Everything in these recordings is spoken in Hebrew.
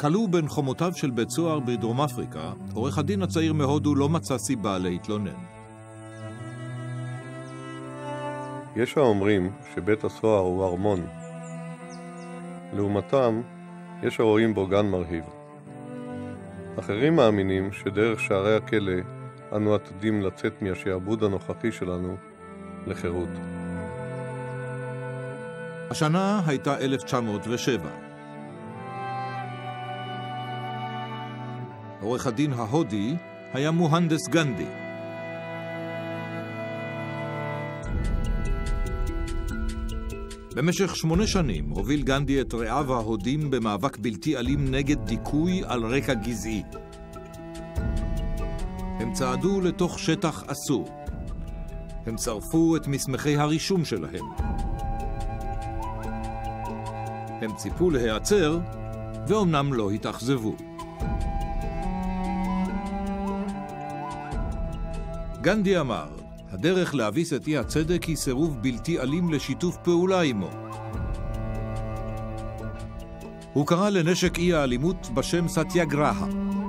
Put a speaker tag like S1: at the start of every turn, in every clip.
S1: כלוא בין חומותיו של בית סוהר בדרום אפריקה, עורך הדין הצעיר מהודו לא מצא סיבה להתלונן.
S2: יש האומרים שבית הסוהר הוא ארמון. לעומתם, יש הרואים בו גן מרהיב. אחרים מאמינים שדרך שערי הכלא אנו עתידים לצאת מהשעבוד הנוכחי שלנו לחירות.
S1: השנה הייתה 1907. עורך הדין ההודי היה מוהנדס גנדי. במשך 8 שנים הוביל גנדי את רעיו ההודים במאבק בלתי אלים נגד דיכוי על רקע גזעי. הם צעדו לתוך שטח אסור. הם שרפו את מסמכי הרישום שלהם. הם ציפו להיעצר, ואומנם לא התאכזבו. גנדי אמר, הדרך להביס את אי הצדק היא סירוב בלתי אלים לשיתוף פעולה עמו. הוא קרא לנשק אי האלימות בשם סטיאגרהה.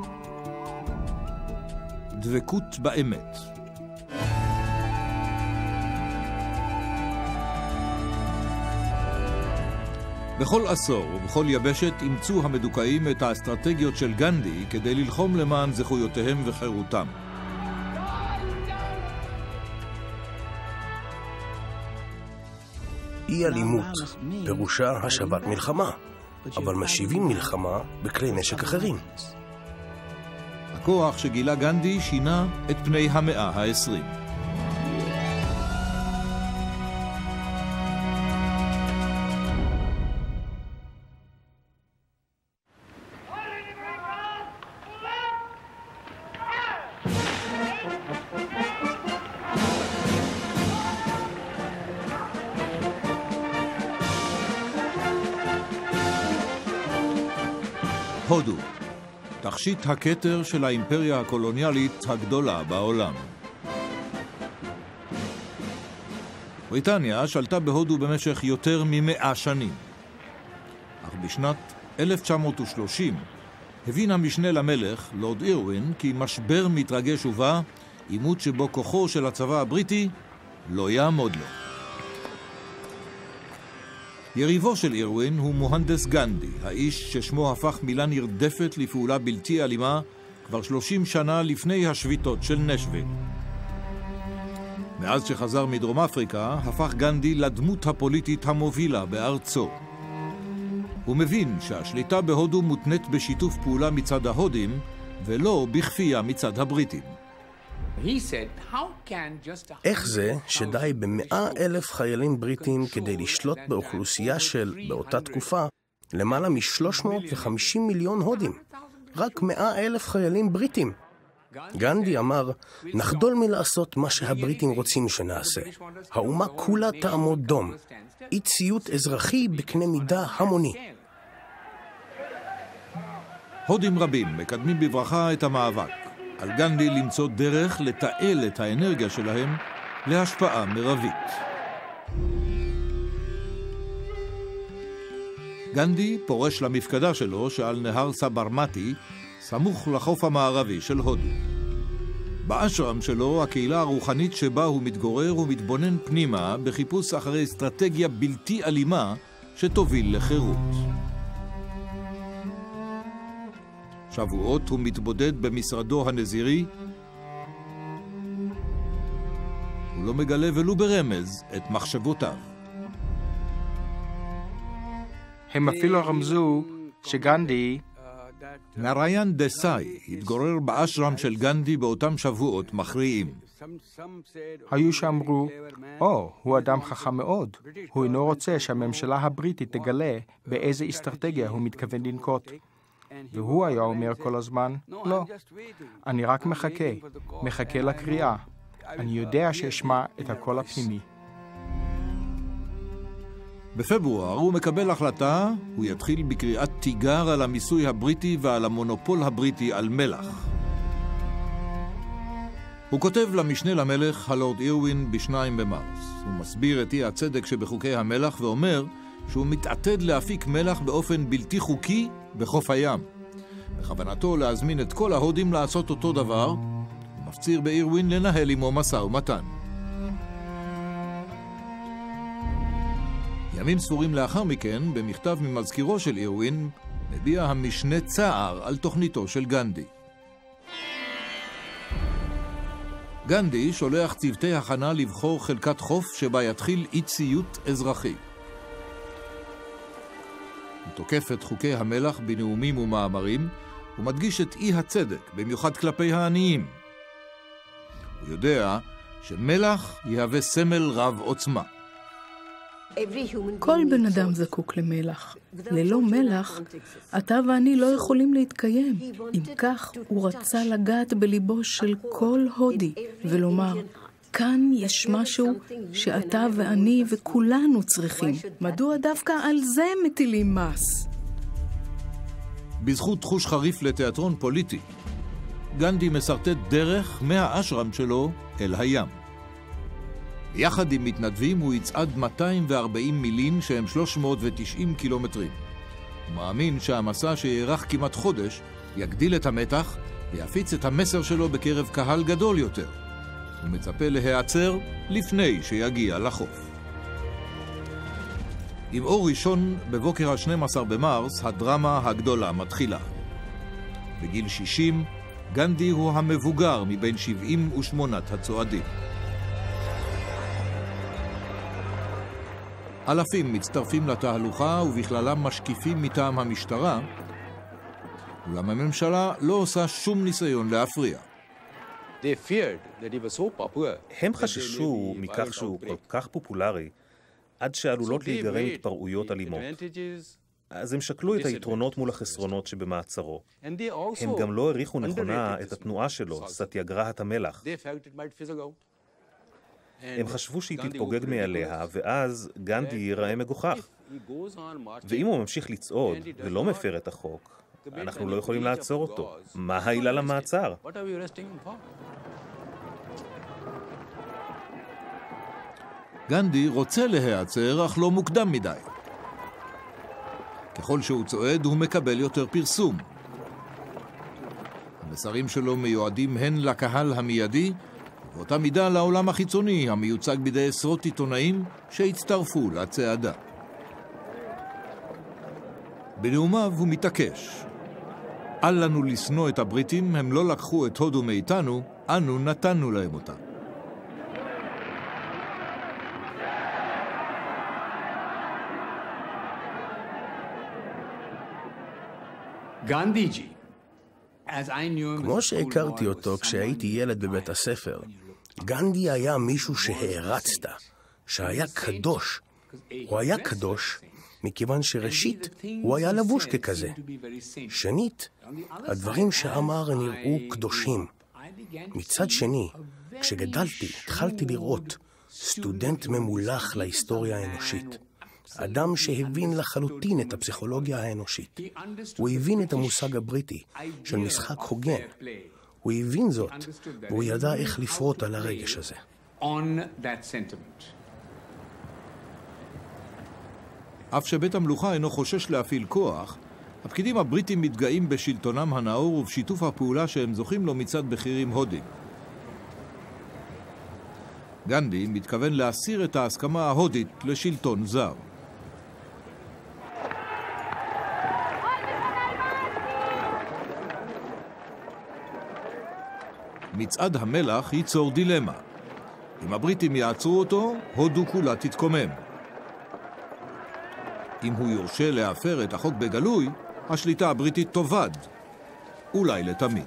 S1: דבקות באמת. בכל עשור ובכל יבשת אימצו המדוכאים את האסטרטגיות של גנדי כדי ללחום למען זכויותיהם וחירותם.
S3: אי אלימות פירושה השבת מלחמה, אבל משיבים מלחמה בכלי נשק אחרים.
S1: הכוח שגילה גנדי שינה את פני המאה ה-20. הודו, תכשיט הכתר של האימפריה הקולוניאלית הגדולה בעולם. בריטניה שלטה בהודו במשך יותר מ100 שנים. אך בשנת 1930 הבין המשנה למלך, לורד אירווין, כי משבר מתרגש ובא, עימות שבו כוחו של הצבא הבריטי לא יעמוד לו. יריבו של אירווין הוא מוהנדס גנדי, האיש ששמו הפך מילה נרדפת לפעולה בלתי אלימה כבר 30 שנה לפני השביתות של נשוויל. מאז שחזר מדרום אפריקה, הפך גנדי לדמות הפוליטית המובילה בארצו. הוא מבין שהשליטה בהודו מותנית בשיתוף פעולה מצד ההודים, ולא בכפייה מצד הבריטים.
S3: איך זה שדי ב100,000 חיילים בריטים כדי לשלוט באוכלוסייה של, באותה תקופה, למעלה מ350 מיליון הודים? רק 100,000 חיילים בריטים. גנדי אמר, נחדול מלעשות מה שהבריטים רוצים שנעשה. האומה כולה תעמוד דום. אי ציות אזרחי בקנה מידה המוני.
S1: הודים רבים מקדמים בברכה את המאבק. על גנדי למצוא דרך לתעל את האנרגיה שלהם להשפעה מרבית. גנדי פורש למפקדה שלו שעל נהר סברמתי, סמוך לחוף המערבי של הודו. באשרם שלו, הקהילה הרוחנית שבה הוא מתגורר ומתבונן פנימה בחיפוש אחרי אסטרטגיה בלתי אלימה שתוביל לחירות. שבועות הוא מתבודד במשרדו הנזירי. הוא לא מגלה ולו ברמז את מחשבותיו.
S4: הם אפילו רמזו שגנדי...
S1: נריין דסאי התגורר באשרם של גנדי באותם שבועות מכריעים.
S4: היו שאמרו, הוא אדם חכם מאוד. הוא אינו רוצה שהממשלה הבריטית תגלה באיזה אסטרטגיה הוא מתכוון לנקוט. והוא היה אומר כל הזמן, לא, אני רק מחכה לקריאה. אני יודע שאשמע את הקול הפנימי.
S1: בפברואר הוא מקבל החלטה, הוא יתחיל בקריאת תיגר על המיסוי הבריטי ועל המונופול הבריטי על מלח. הוא כותב למשנה למלך, הלורד אירווין, ב2 במרס. הוא מסביר את אי הצדק שבחוקי המלח ואומר שהוא מתעתד להפיק מלח באופן בלתי חוקי בחוף הים. בכוונתו להזמין את כל ההודים לעשות אותו דבר, ומפציר באירווין לנהל עמו משא ומתן. ימים ספורים לאחר מכן, במכתב ממזכירו של אירווין, מביע המשנה צער על תוכניתו של גנדי. גנדי שולח צוותי הכנה לבחור חלקת חוף שבה יתחיל אי ציות אזרחי. הוא תוקף את חוקי המלח בנאומים ומאמרים, ומדגיש את אי הצדק, במיוחד כלפי העניים. הוא יודע שמלח יהווה סמל רב עוצמה.
S5: כל בן אדם זקוק למלח. ללא מלח, אתה ואני לא יכולים להתקיים. אם כך, הוא רצה לגעת בליבו של כל הודי, ולומר, כאן יש משהו שאתה ואני וכולנו צריכים. מדוע דווקא על זה מטילים מס?
S1: בזכות תחוש חריף לתיאטרון פוליטי, גנדי מסרטט דרך מהאשרם שלו אל הים. יחד עם מתנדבים הוא יצעד 240 מילים שהם 390 קילומטרים. הוא מאמין שהמסע שיארך כמעט חודש יגדיל את המתח ויפיץ את המסר שלו בקרב קהל גדול יותר. הוא מצפה להיעצר לפני שיגיע לחוף. עם אור ראשון בבוקר ה-12 במרס הדרמה הגדולה מתחילה. בגיל 60 גנדי הוא המבוגר מבין 78 הצועדים. אלפים מצטרפים לתהלוכה ובכללם משקיפים מטעם המשטרה, אולם הממשלה לא עושה שום ניסיון להפריע.
S6: הם חששו מכך שהוא כל כך פופולרי, עד שעלולות להיגרם התפרעויות אלימות. אז הם שקלו את היתרונות מול החסרונות שבמעצרו. הם גם לא העריכו נכונה את התנועה שלו, סטיאגרהת המלח. הם חשבו שהיא תתפוגג מעליה, ואז גנדי ייראה מגוחך. ואם הוא ממשיך לצעוד ולא מפר את החוק, אנחנו לא יכולים לעצור אותו. מה העילה למעצר?
S1: גנדי רוצה להיעצר, אך לא מוקדם מדי. ככל שהוא צועד, הוא מקבל יותר פרסום. המסרים שלו מיועדים הן לקהל המיידי, באותה מידה לעולם החיצוני, המיוצג בידי עשרות עיתונאים שהצטרפו לצעדה. בנאומיו הוא מתעקש. אל לנו לשנוא את הבריטים, הם לא לקחו את הודו מאיתנו, אנו נתנו להם אותה.
S3: כמו שהכרתי אותו כשהייתי ילד בבית הספר, גנדי היה מישהו שהערצת, שהיה קדוש. הוא היה קדוש מכיוון שראשית הוא היה לבוש ככזה. שנית, הדברים שאמר נראו קדושים. מצד שני, כשגדלתי, התחלתי לראות סטודנט ממולח להיסטוריה האנושית. אדם שהבין לחלוטין את הפסיכולוגיה האנושית. הוא הבין את המושג הבריטי של משחק הוגן. הוא הבין זאת, והוא ידע איך לפרוט על הרגש הזה.
S1: אף שבית המלוכה אינו חושש להפעיל כוח, הפקידים הבריטים מתגאים בשלטונם הנאור ובשיתוף הפעולה שהם זוכים לו מצד בכירים הודים. גנדי מתכוון להסיר את ההסכמה ההודית לשלטון זר. מצעד המלח ייצור דילמה. אם הבריטים יעצרו אותו, הודו כולה תתקומם. אם הוא יורשה להפר את החוק בגלוי, השליטה הבריטית תאבד, אולי לתמיד.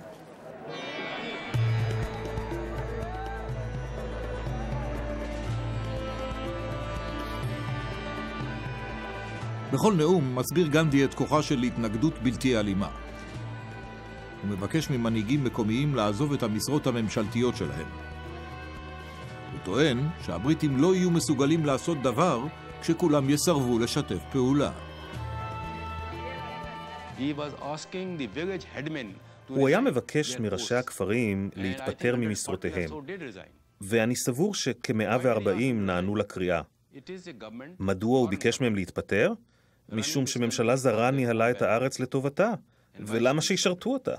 S1: בכל נאום מסביר גנדי את כוחה של התנגדות בלתי אלימה. הוא מבקש ממנהיגים מקומיים לעזוב את המשרות הממשלתיות שלהם. הוא טוען שהבריטים לא יהיו מסוגלים לעשות דבר כשכולם יסרבו לשתף פעולה.
S6: הוא היה מבקש מראשי הכפרים להתפטר ממשרותיהם, ואני סבור שכ-140 נענו לקריאה. מדוע הוא ביקש מהם להתפטר? משום שממשלה זרה ניהלה את הארץ לטובתה, ולמה שישרתו אותה?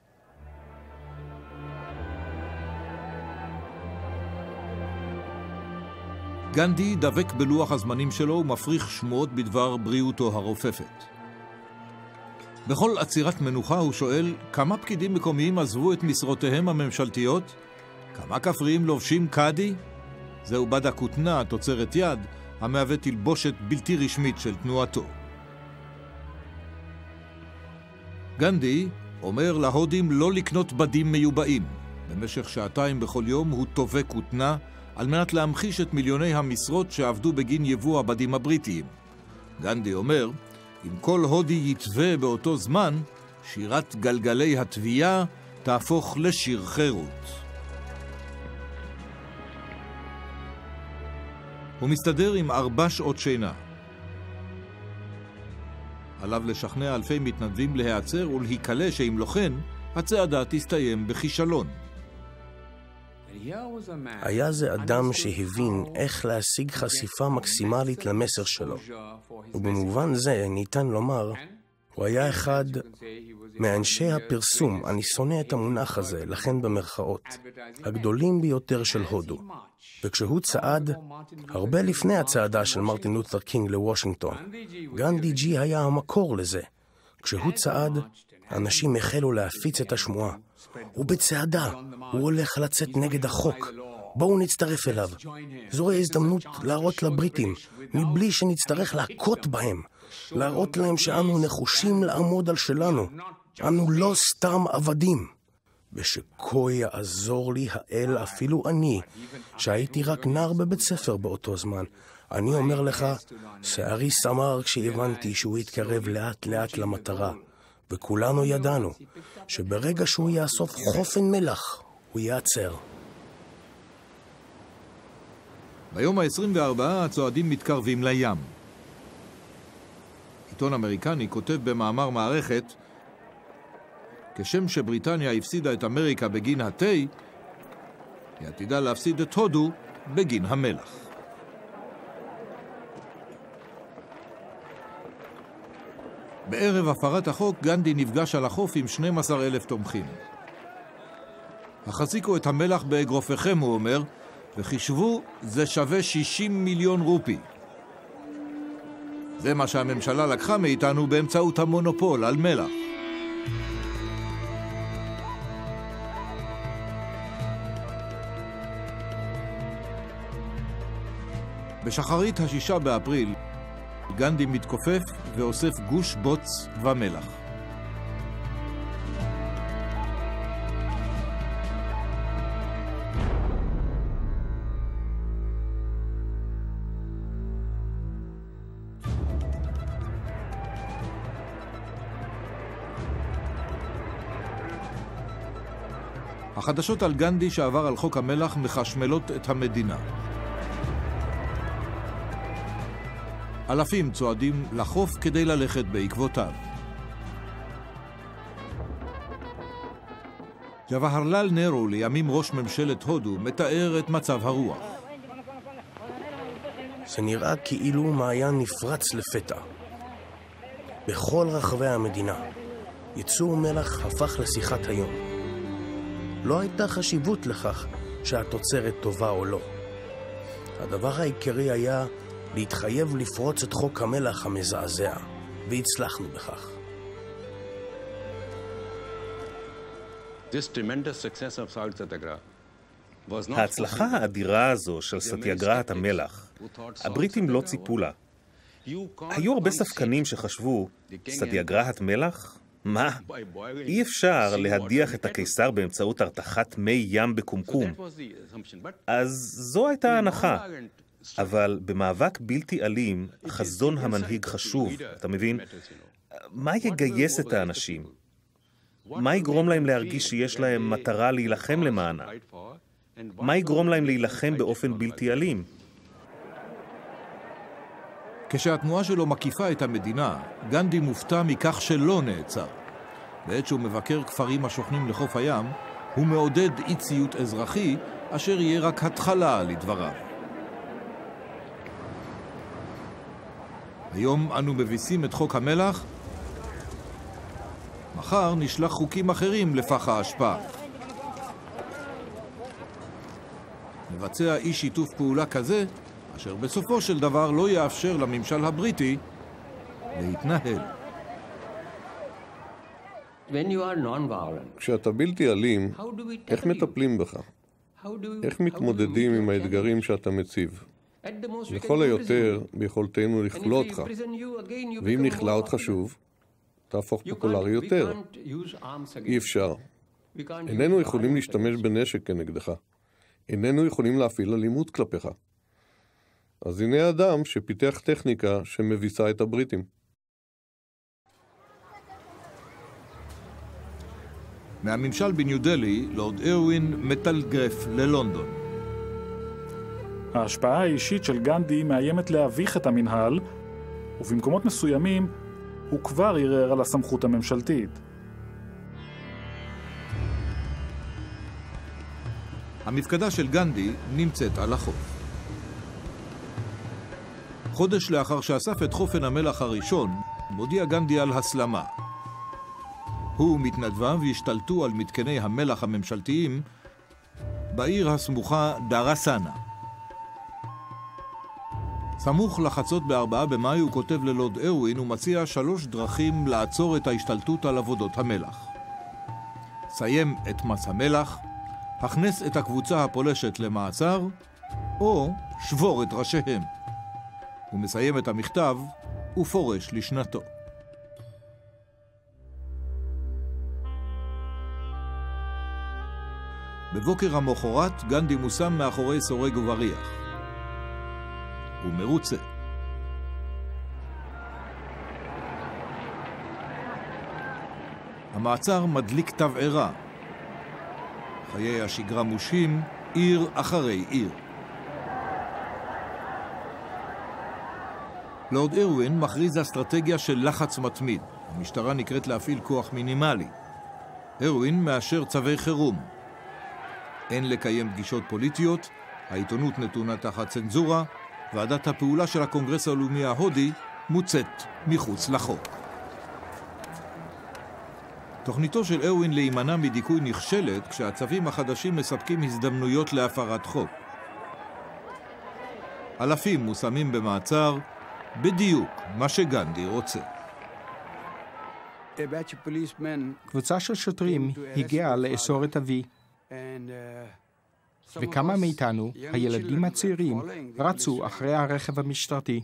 S1: גנדי דבק בלוח הזמנים שלו ומפריך שמועות בדבר בריאותו הרופפת. בכל עצירת מנוחה הוא שואל כמה פקידים מקומיים עזבו את משרותיהם הממשלתיות, כמה כפריים לובשים קאדי, זהו בד הכותנה, תוצרת יד, המהווה תלבושת בלתי רשמית של תנועתו. גנדי אומר להודים לא לקנות בדים מיובאים. במשך שעתיים בכל יום הוא תובע כותנה על מנת להמחיש את מיליוני המשרות שעבדו בגין יבוא הבדים הבריטיים. גנדי אומר, אם כל הודי יתווה באותו זמן, שירת גלגלי התביעה תהפוך לשיר חירות. הוא מסתדר עם 4 שעות שינה. עליו לשכנע אלפי מתנדבים להיעצר ולהיקלה שאם לא כן, הצעדה תסתיים בכישלון.
S3: היה זה אדם שהבין איך להשיג חשיפה מקסימלית למסר שלו. ובמובן זה ניתן לומר, הוא היה אחד מאנשי הפרסום, אני שונא את המונח הזה, לכן במרכאות, הגדולים ביותר של הודו. וכשהוא צעד, הרבה לפני הצעדה של מרטין לותר קינג לוושינגטון, גנדי ג'י היה המקור לזה. כשהוא צעד, אנשים החלו להפיץ את השמועה. הוא בצעדה, הוא הולך לצאת נגד החוק. בואו נצטרף אליו. זו ההזדמנות להראות לבריטים, מבלי שנצטרך להכות בהם. להראות להם שאנו נחושים לעמוד על שלנו. אנו לא סתם עבדים. ושכה יעזור לי האל, אפילו אני, שהייתי רק נער בבית ספר באותו זמן. אני אומר לך, שערי סמר כשהבנתי שהוא יתקרב לאט לאט למטרה. וכולנו ידענו שברגע שהוא יאסוף חופן מלח, הוא יעצר.
S1: ביום ה-24 הצועדים מתקרבים לים. עיתון אמריקני כותב במאמר מערכת, כשם שבריטניה הפסידה את אמריקה בגין התה, היא עתידה להפסיד את הודו בגין המלח. בערב הפרת החוק, גנדי נפגש על החוף עם 12,000 תומכים. החזיקו את המלח באגרופיכם, הוא אומר, וחישבו, זה שווה 60 מיליון רופי. זה מה שהממשלה לקחה מאיתנו באמצעות המונופול על מלח. בשחרית 6 באפריל, גנדי מתכופף ואוסף גוש בוץ ומלח. החדשות על גנדי שעבר על חוק המלח מחשמלות את המדינה. אלפים צועדים לחוף כדי ללכת בעקבותיו. ג'ווהרלל נהרו, לימים ראש ממשלת הודו, מתאר את מצב הרוח.
S3: זה נראה כאילו מעיין נפרץ לפתע. בכל רחבי המדינה, ייצור מלח הפך לשיחת היום. לא הייתה חשיבות לכך שהתוצרת טובה או לא. הדבר העיקרי היה להתחייב לפרוץ את חוק המלח המזעזע, והצלחנו בכך.
S6: ההצלחה האדירה הזו של סטיאגרהת המלח, הבריטים לא ציפו לה. היו הרבה ספקנים שחשבו, סטיאגרהת מלח? מה? אי אפשר להדיח את הקיסר באמצעות הרתחת מי ים בקומקום. אז זו הייתה ההנחה. אבל במאבק בלתי אלים, חזון המנהיג חשוב, אתה מבין? מה יגייס את האנשים? מה יגרום להם להרגיש שיש להם מטרה להילחם למענה? מה יגרום להם להילחם באופן בלתי אלים?
S1: כשהתנועה שלו מקיפה את המדינה, גנדי מופתע מכך שלא נעצר. בעת שהוא מבקר כפרים השוכנים לחוף הים, הוא מעודד אי ציות אזרחי, אשר יהיה רק התחלה לדבריו. היום אנו מביסים את חוק המלח, מחר נשלח חוקים אחרים לפח האשפה. מבצע אי שיתוף פעולה כזה, אשר בסופו של דבר לא יאפשר לממשל הבריטי להתנהל.
S2: כשאתה בלתי אלים, איך מטפלים בך? איך מתמודדים עם האתגרים שאתה מציב? לכל היותר ביכולתנו לכלוא אותך, ואם נכלא אותך שוב, תהפוך פופולרי יותר. אי אפשר. איננו יכולים להשתמש בנשק כנגדך. איננו יכולים להפעיל אלימות כלפיך. אז הנה אדם שפיתח טכניקה שמביסה את הבריטים.
S1: מהממשל בניו דלי, לורד ארווין מטלגרף ללונדון.
S7: ההשפעה האישית של גנדי מאיימת להביך את המנהל, ובמקומות מסוימים הוא כבר ערער על הסמכות הממשלתית.
S1: המפקדה של גנדי נמצאת על החוף. חודש לאחר שאסף את חופן המלח הראשון, מודיע גנדי על הסלמה. הוא ומתנדביו השתלטו על מתקני המלח הממשלתיים בעיר הסמוכה דרסנה. סמוך לחצות ב4 במאי הוא כותב ללורד ארווין ומציע 3 דרכים לעצור את ההשתלטות על עבודות המלח. סיים את מס המלח, הכנס את הקבוצה הפולשת למעצר, או שבור את ראשיהם. הוא מסיים את המכתב ופורש לשנתו. בבוקר המחרת גנדי מושם מאחורי סורג ובריח. הוא מרוצה. המעצר מדליק תבערה. חיי השגרה מושים, עיר אחרי עיר. לורד ארווין מכריז אסטרטגיה של לחץ מתמיד. המשטרה נקראת להפעיל כוח מינימלי. ארווין מאשר צווי חירום. אין לקיים פגישות פוליטיות, העיתונות נתונה תחת צנזורה, ועדת הפעולה של הקונגרס הלאומי ההודי מוצאת מחוץ לחוק. תוכניתו של ארווין להימנע מדיכוי נכשלת כשהצווים החדשים מספקים הזדמנויות להפרת חוק. אלפים מושמים במעצר, בדיוק מה שגנדי רוצה.
S4: קבוצה של שוטרים הגיעה לאסור את אבי, וכמה מאיתנו, הילדים הצעירים, רצו אחרי הרכב המשטרתי.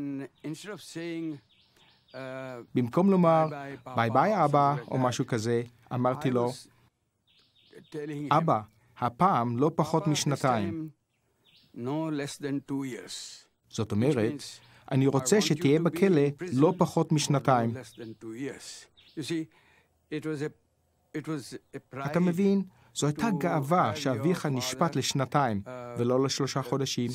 S4: במקום לומר, ביי ביי אבא, או משהו כזה, אמרתי לו, אבא, הפעם לא פחות משנתיים. זאת אומרת, אני רוצה שתהיה בכלא לא פחות משנתיים. אתה מבין? זו הייתה גאווה שאביך נשפט לשנתיים ולא ל3 חודשים.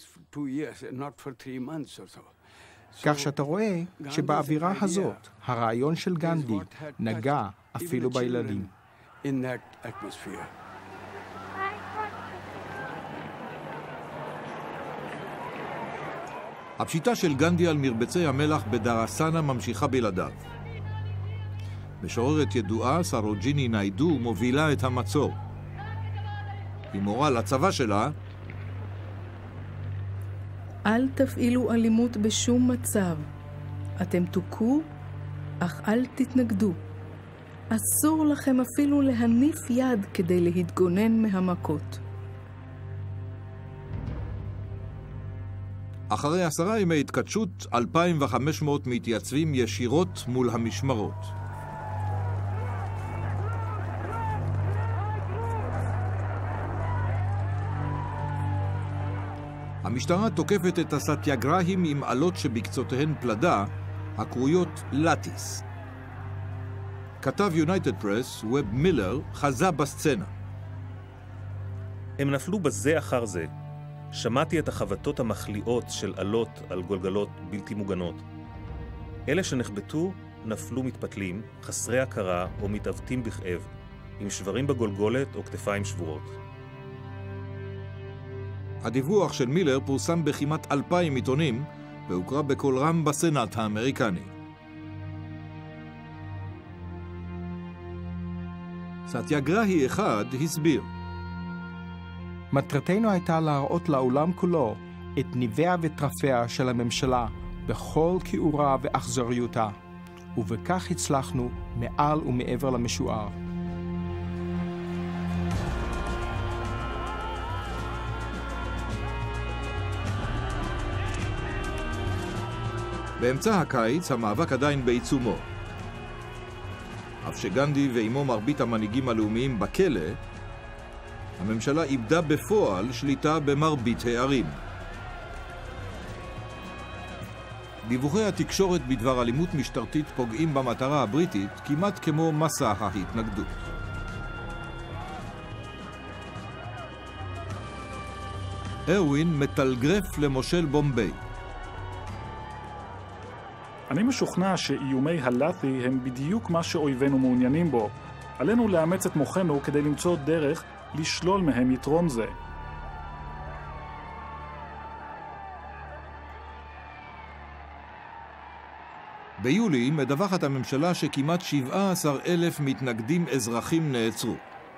S4: כך שאתה רואה שבאווירה הזאת הרעיון של גנדי נגע אפילו בילדים.
S1: הפשיטה של גנדי על מרבצי המלח בדרסנה ממשיכה בלעדיו. משוררת ידועה, סרוג'יני ניידו, מובילה את המצור. היא מורה לצבא שלה,
S5: אל תפעילו אלימות בשום מצב. אתם תוכו, אך אל תתנגדו. אסור לכם אפילו להניף יד כדי להתגונן מהמכות.
S1: אחרי 10 ימי התכתשות, 2,500 מתייצבים ישירות מול המשמרות. המשטרה תוקפת את הסטיאגרהים עם עלות שבקצותיהן פלדה, הקרויות לטיס. כתב יונייטד פרס, ווב מילר, חזה בסצנה.
S6: הם נפלו בזה אחר זה. שמעתי את החבטות המחליאות של עלות על גולגלות בלתי מוגנות. אלה שנחבטו נפלו מתפתלים, חסרי הכרה או מתעוותים בכאב, עם שברים בגולגולת או כתפיים שבורות.
S1: הדיווח של מילר פורסם בכמעט 2,000 עיתונים והוקרא בקול רם בסנאט האמריקני. סטיאגראהי אחד הסביר.
S4: מטרתנו הייתה להראות לעולם כולו את ניביה וטרפיה של הממשלה בכל כיעורה ואכזריותה, ובכך הצלחנו מעל ומעבר למשוער.
S1: באמצע הקיץ המאבק עדיין בעיצומו. אף שגנדי ועמו מרבית המנהיגים הלאומיים בכלא, הממשלה איבדה בפועל שליטה במרבית הערים. דיווחי התקשורת בדבר אלימות משטרתית פוגעים במטרה הבריטית כמעט כמו מסע ההתנגדות. ארווין מטלגרף למושל בומביי.
S7: אני משוכנע שאיומי הלאתי הם בדיוק מה שאויבינו מעוניינים בו. עלינו לאמץ את מוחנו כדי למצוא דרך לשלול מהם יתרון זה.
S1: ביולי מדווחת הממשלה שכמעט 17,000 מתנגדים אזרחים נעצרו.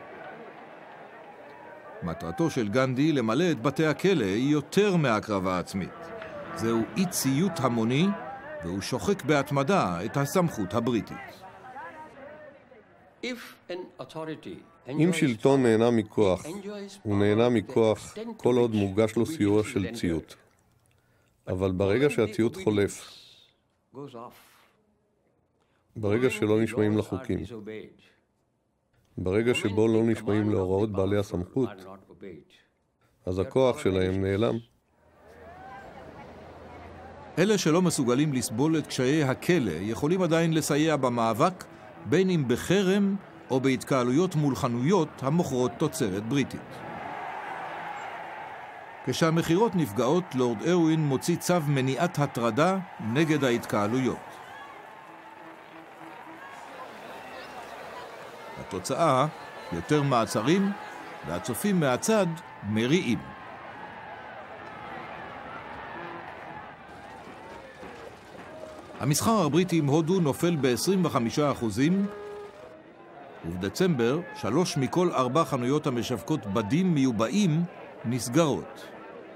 S1: מטרתו של גנדי למלא את בתי הכלא היא יותר מהקרבה עצמית. זהו אי ציות המוני, והוא שוחק בהתמדה את הסמכות הבריטית.
S2: אם שלטון נהנה מכוח, הוא נהנה מכוח כל עוד מורגש לו סיוע של ציות. אבל ברגע שהציות חולף, ברגע שלא נשמעים לחוקים, ברגע שבו לא נשמעים להוראות בעלי הסמכות, אז הכוח שלהם נעלם.
S1: אלה שלא מסוגלים לסבול את קשיי הכלא יכולים עדיין לסייע במאבק, בין אם בחרם או בהתקהלויות מול חנויות המוכרות תוצרת בריטית. כשהמחירות נפגעות, לורד ארווין מוציא צו מניעת הטרדה נגד ההתקהלויות. התוצאה, יותר מעצרים, והצופים מהצד מריעים. המסחר הבריטי עם הודו נופל ב-25%, ובדצמבר 3 מכל 4 חנויות המשווקות בדים מיובאים נסגרות.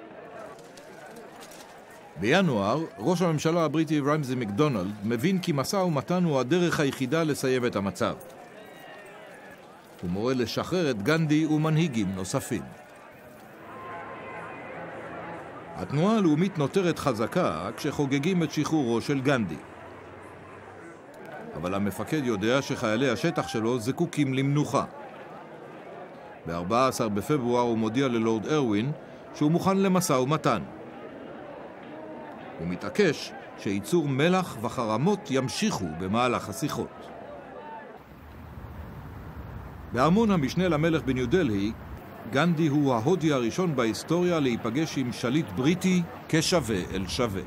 S1: בינואר, ראש הממשלה הבריטי רמזי מקדונלד מבין כי משא ומתן הוא הדרך היחידה לסיים את המצב. הוא מורה לשחרר את גנדי ומנהיגים נוספים. התנועה הלאומית נותרת חזקה כשחוגגים את שחרורו של גנדי. אבל המפקד יודע שחיילי השטח שלו זקוקים למנוחה. ב-14 בפברואר הוא מודיע ללורד ארווין שהוא מוכן למשא ומתן. הוא מתעקש שייצור מלח וחרמות ימשיכו במהלך השיחות. בארמון המשנה למלך בניו דלהי, גנדי הוא ההודי הראשון בהיסטוריה להיפגש עם שליט בריטי כשווה אל שווה.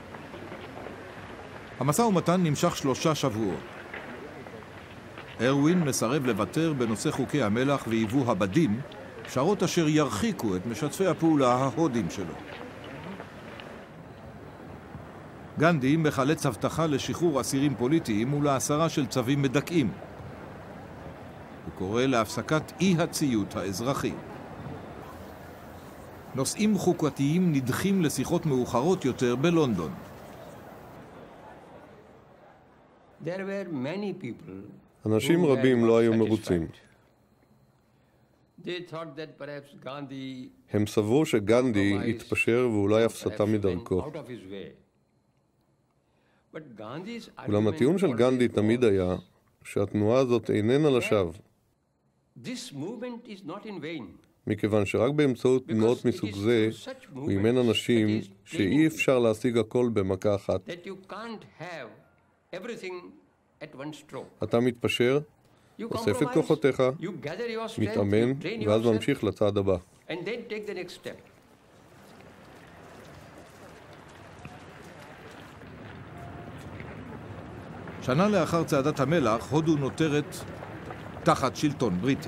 S1: המשא ומתן נמשך 3 שבועות. ארווין מסרב לוותר בנושא חוקי המלח ויבוא הבדים, פשרות אשר ירחיקו את משתפי הפעולה ההודים שלו. גנדי מחלץ הבטחה לשחרור אסירים פוליטיים ולהסרה של צווים מדכאים. הוא קורא להפסקת אי-הציות האזרחי. נושאים חוקתיים נדחים לשיחות מאוחרות יותר בלונדון.
S2: אנשים רבים לא היו מרוצים. הם סברו שגנדי התפשר ואולי אף סטה מדרכו. אולם הטיעון של גנדי תמיד היה שהתנועה הזאת איננה לשווא. מכיוון שרק באמצעות תנועות מסוג זה הוא אימן אנשים שאי אפשר להשיג הכל במכה אחת. אתה מתפשר, אוסף את כוחותיך, מתאמן, ואז ממשיך לצעד הבא.
S1: שנה לאחר צעדת המלח, הודו נותרת תחת שלטון בריטי.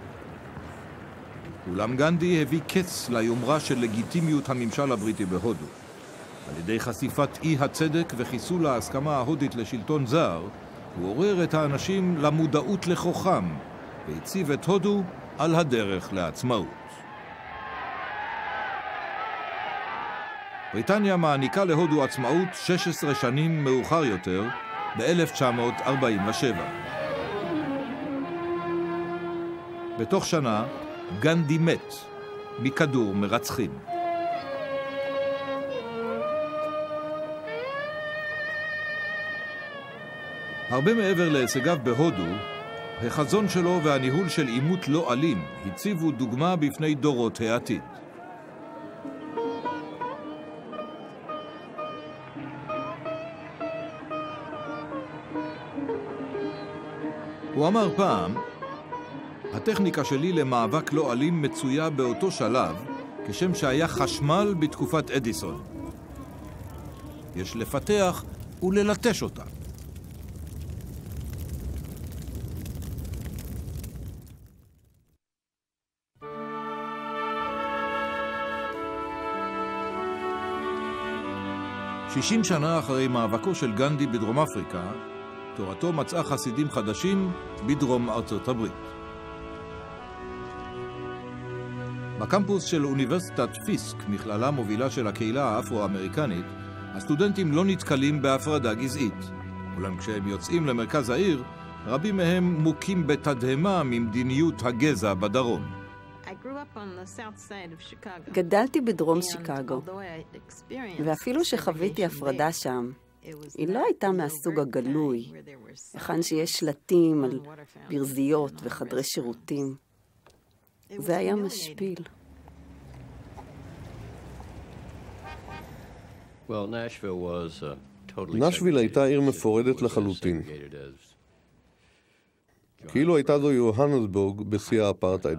S1: אולם גנדי הביא קץ ליומרה של לגיטימיות הממשל הבריטי בהודו. על ידי חשיפת אי הצדק וחיסול ההסכמה ההודית לשלטון זר, הוא עורר את האנשים למודעות לכוחם והציב את הודו על הדרך לעצמאות. בריטניה מעניקה להודו עצמאות 16 שנים מאוחר יותר, ב-1947. בתוך שנה, גנדי מת מכדור מרצחים. הרבה מעבר להישגיו בהודו, החזון שלו והניהול של עימות לא אלים הציבו דוגמה בפני דורות העתיד. הוא אמר פעם, הטכניקה שלי למאבק לא אלים מצויה באותו שלב, כשם שהיה חשמל בתקופת אדיסון. יש לפתח וללטש אותה. "60 שנה אחרי מאבקו של גנדי בדרום אפריקה, תורתו מצאה חסידים חדשים בדרום ארצות הברית. בקמפוס של אוניברסיטת פיסק, מכללה מובילה של הקהילה האפרו-אמריקנית, הסטודנטים לא נתקלים בהפרדה גזעית. אולם כשהם יוצאים למרכז העיר, רבים מהם מוכים בתדהמה ממדיניות הגזע בדרום.
S8: גדלתי בדרום שיקגו, ואפילו שחוויתי הפרדה שם, היא לא הייתה מהסוג הגלוי, היכן שיש שלטים על ברזיות וחדרי שירותים. זה היה משפיל.
S2: נשוויל הייתה עיר מפורדת לחלוטין. כאילו הייתה זו יוהנסבורג בשיא האפרטהייד.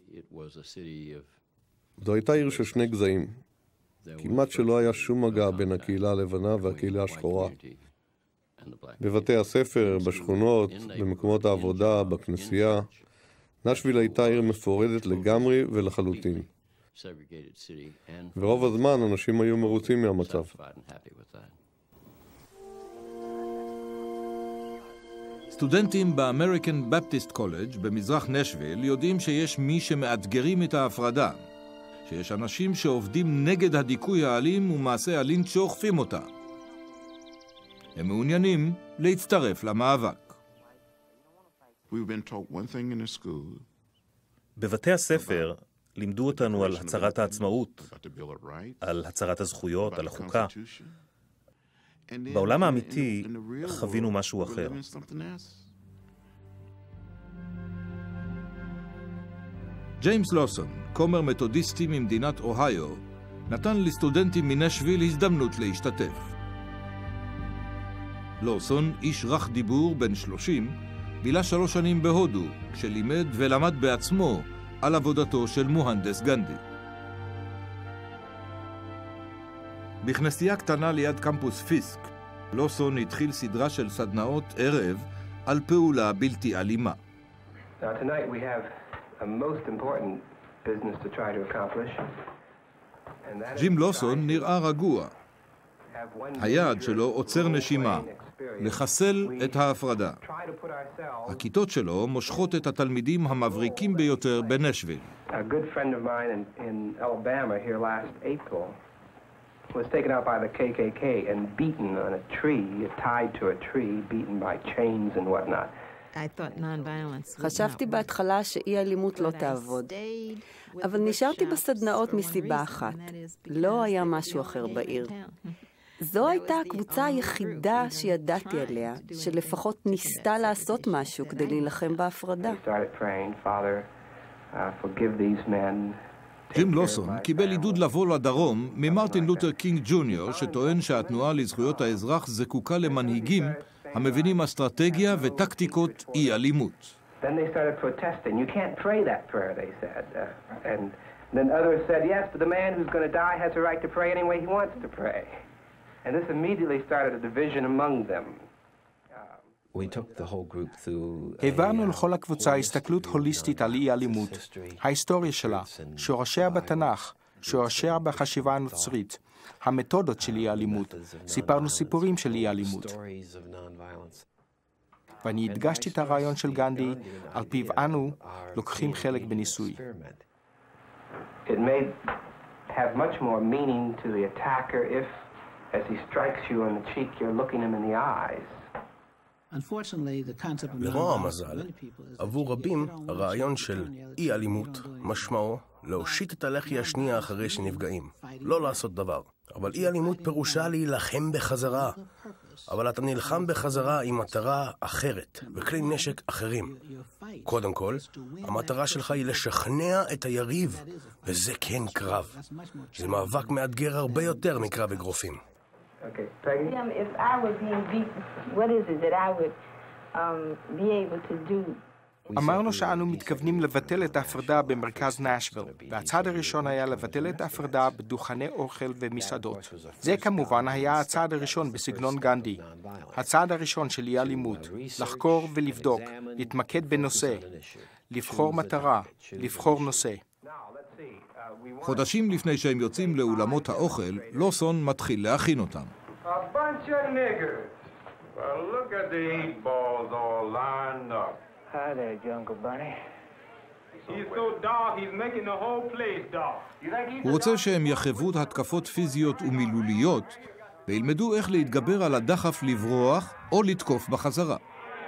S2: זו הייתה עיר של שני גזעים. כמעט שלא היה שום מגע בין הקהילה הלבנה והקהילה השחורה. בבתי הספר, בשכונות, במקומות העבודה, בכנסייה. נשוויל הייתה עיר מפורדת לגמרי ולחלוטין. ורוב הזמן אנשים היו מרוצים מהמצב.
S1: סטודנטים באמריקן בפטיסט קולג' במזרח נשוויל יודעים שיש מי שמאתגרים את ההפרדה, שיש אנשים שעובדים נגד הדיכוי האלים ומעשי הלינץ' שאוכפים אותה. הם מעוניינים להצטרף למאבק.
S6: בבתי הספר לימדו אותנו על הצהרת העצמאות, על הצהרת הזכויות, על החוקה. בעולם האמיתי חווינו משהו אחר.
S1: ג'יימס לוסון, כומר מתודיסטי ממדינת אוהיו, נתן לסטודנטים מנשוויל הזדמנות להשתתף. לוסון, איש רך דיבור בן 30, בילה 3 שנים בהודו, כשלימד ולמד בעצמו על עבודתו של מוהנדס גנדי. בכנסייה קטנה ליד קמפוס פיסק, לוסון התחיל סדרה של סדנאות ערב על פעולה בלתי אלימה. ג'ים לוסון נראה רגוע. היעד שלו עוצר נשימה, לחסל את ההפרדה. הכיתות שלו מושכות את התלמידים המבריקים ביותר בנשוויל.
S9: A good friend of mine in Alabama here last April was taken out by the KKK and beaten on a tree, tied to a tree, beaten by chains and whatnot.
S8: חשבתי בהתחלה שאי אלימות לא תעבוד, אבל נשארתי בסדנאות מסיבה אחת. לא היה משהו אחר בעיר. זו הייתה הקבוצה היחידה שידעתי עליה, שלפחות ניסתה לעשות משהו כדי להילחם בהפרדה.
S1: ג'ים לוסון קיבל עידוד לבוא לדרום ממרטין לותר קינג ג'וניור, שטוען שהתנועה לזכויות האזרח זקוקה למנהיגים המבינים אסטרטגיה וטקטיקות אי אלימות.
S9: Then they started protesting. You can't pray that prayer, they said. And then others said, yes, but the man who's going to die has the right to pray any way he wants to pray. And this immediately started a division among them.
S4: העברנו לכל הקבוצה הסתכלות הוליסטית על אי אלימות, ההיסטוריה שלה, שורשיה בתנ"ך, שורשיה בחשיבה הנוצרית, המתודות של אי אלימות, סיפרנו סיפורים של אי אלימות. ואני הדגשתי את הרעיון של גנדי, על פיו אנו לוקחים חלק בניסוי.
S9: It may have much more meaning to the attacker if, as he strikes you on the cheek, you're looking him in the eyes.
S3: לרוע המזל, עבור רבים, הרעיון של אי אלימות משמעו להושיט את הלחי השנייה אחרי שנפגעים, לא לעשות דבר. אבל אי אלימות פירושה להילחם בחזרה. אבל אתה נלחם בחזרה עם מטרה אחרת, וכלי נשק אחרים. קודם כל, המטרה שלך היא לשכנע את היריב, וזה כן קרב. זה מאבק מאתגר הרבה יותר מקרב אגרופים.
S10: If I was being beaten, what is it that I would be able to do?
S4: אמרנו שאנו מתכוונים לבטל את ההפרדה במרכז נשוויל, והצעד הראשון היה לבטל את ההפרדה בדוכני אוכל ומסעדות. זה כמובן היה הצעד הראשון בסגנון גנדי. הצעד הראשון של אי אלימות, לחקור ולבדוק, להתמקד בנושא, לבחור מטרה, לבחור נושא.
S1: חודשים לפני שהם יוצאים לאולמות האוכל, לוסון מתחיל להכין אותם.
S11: A bunch of niggers. Well, look at the 8 balls all lined up.
S9: Hi there, Jungle Bunny.
S11: He's so dark, he's making the whole place dark.
S1: הוא רוצה שהם יחוו התקפות פיזיות ומילוליות, וילמדו איך להתגבר על הדחף לברוח או לתקוף בחזרה.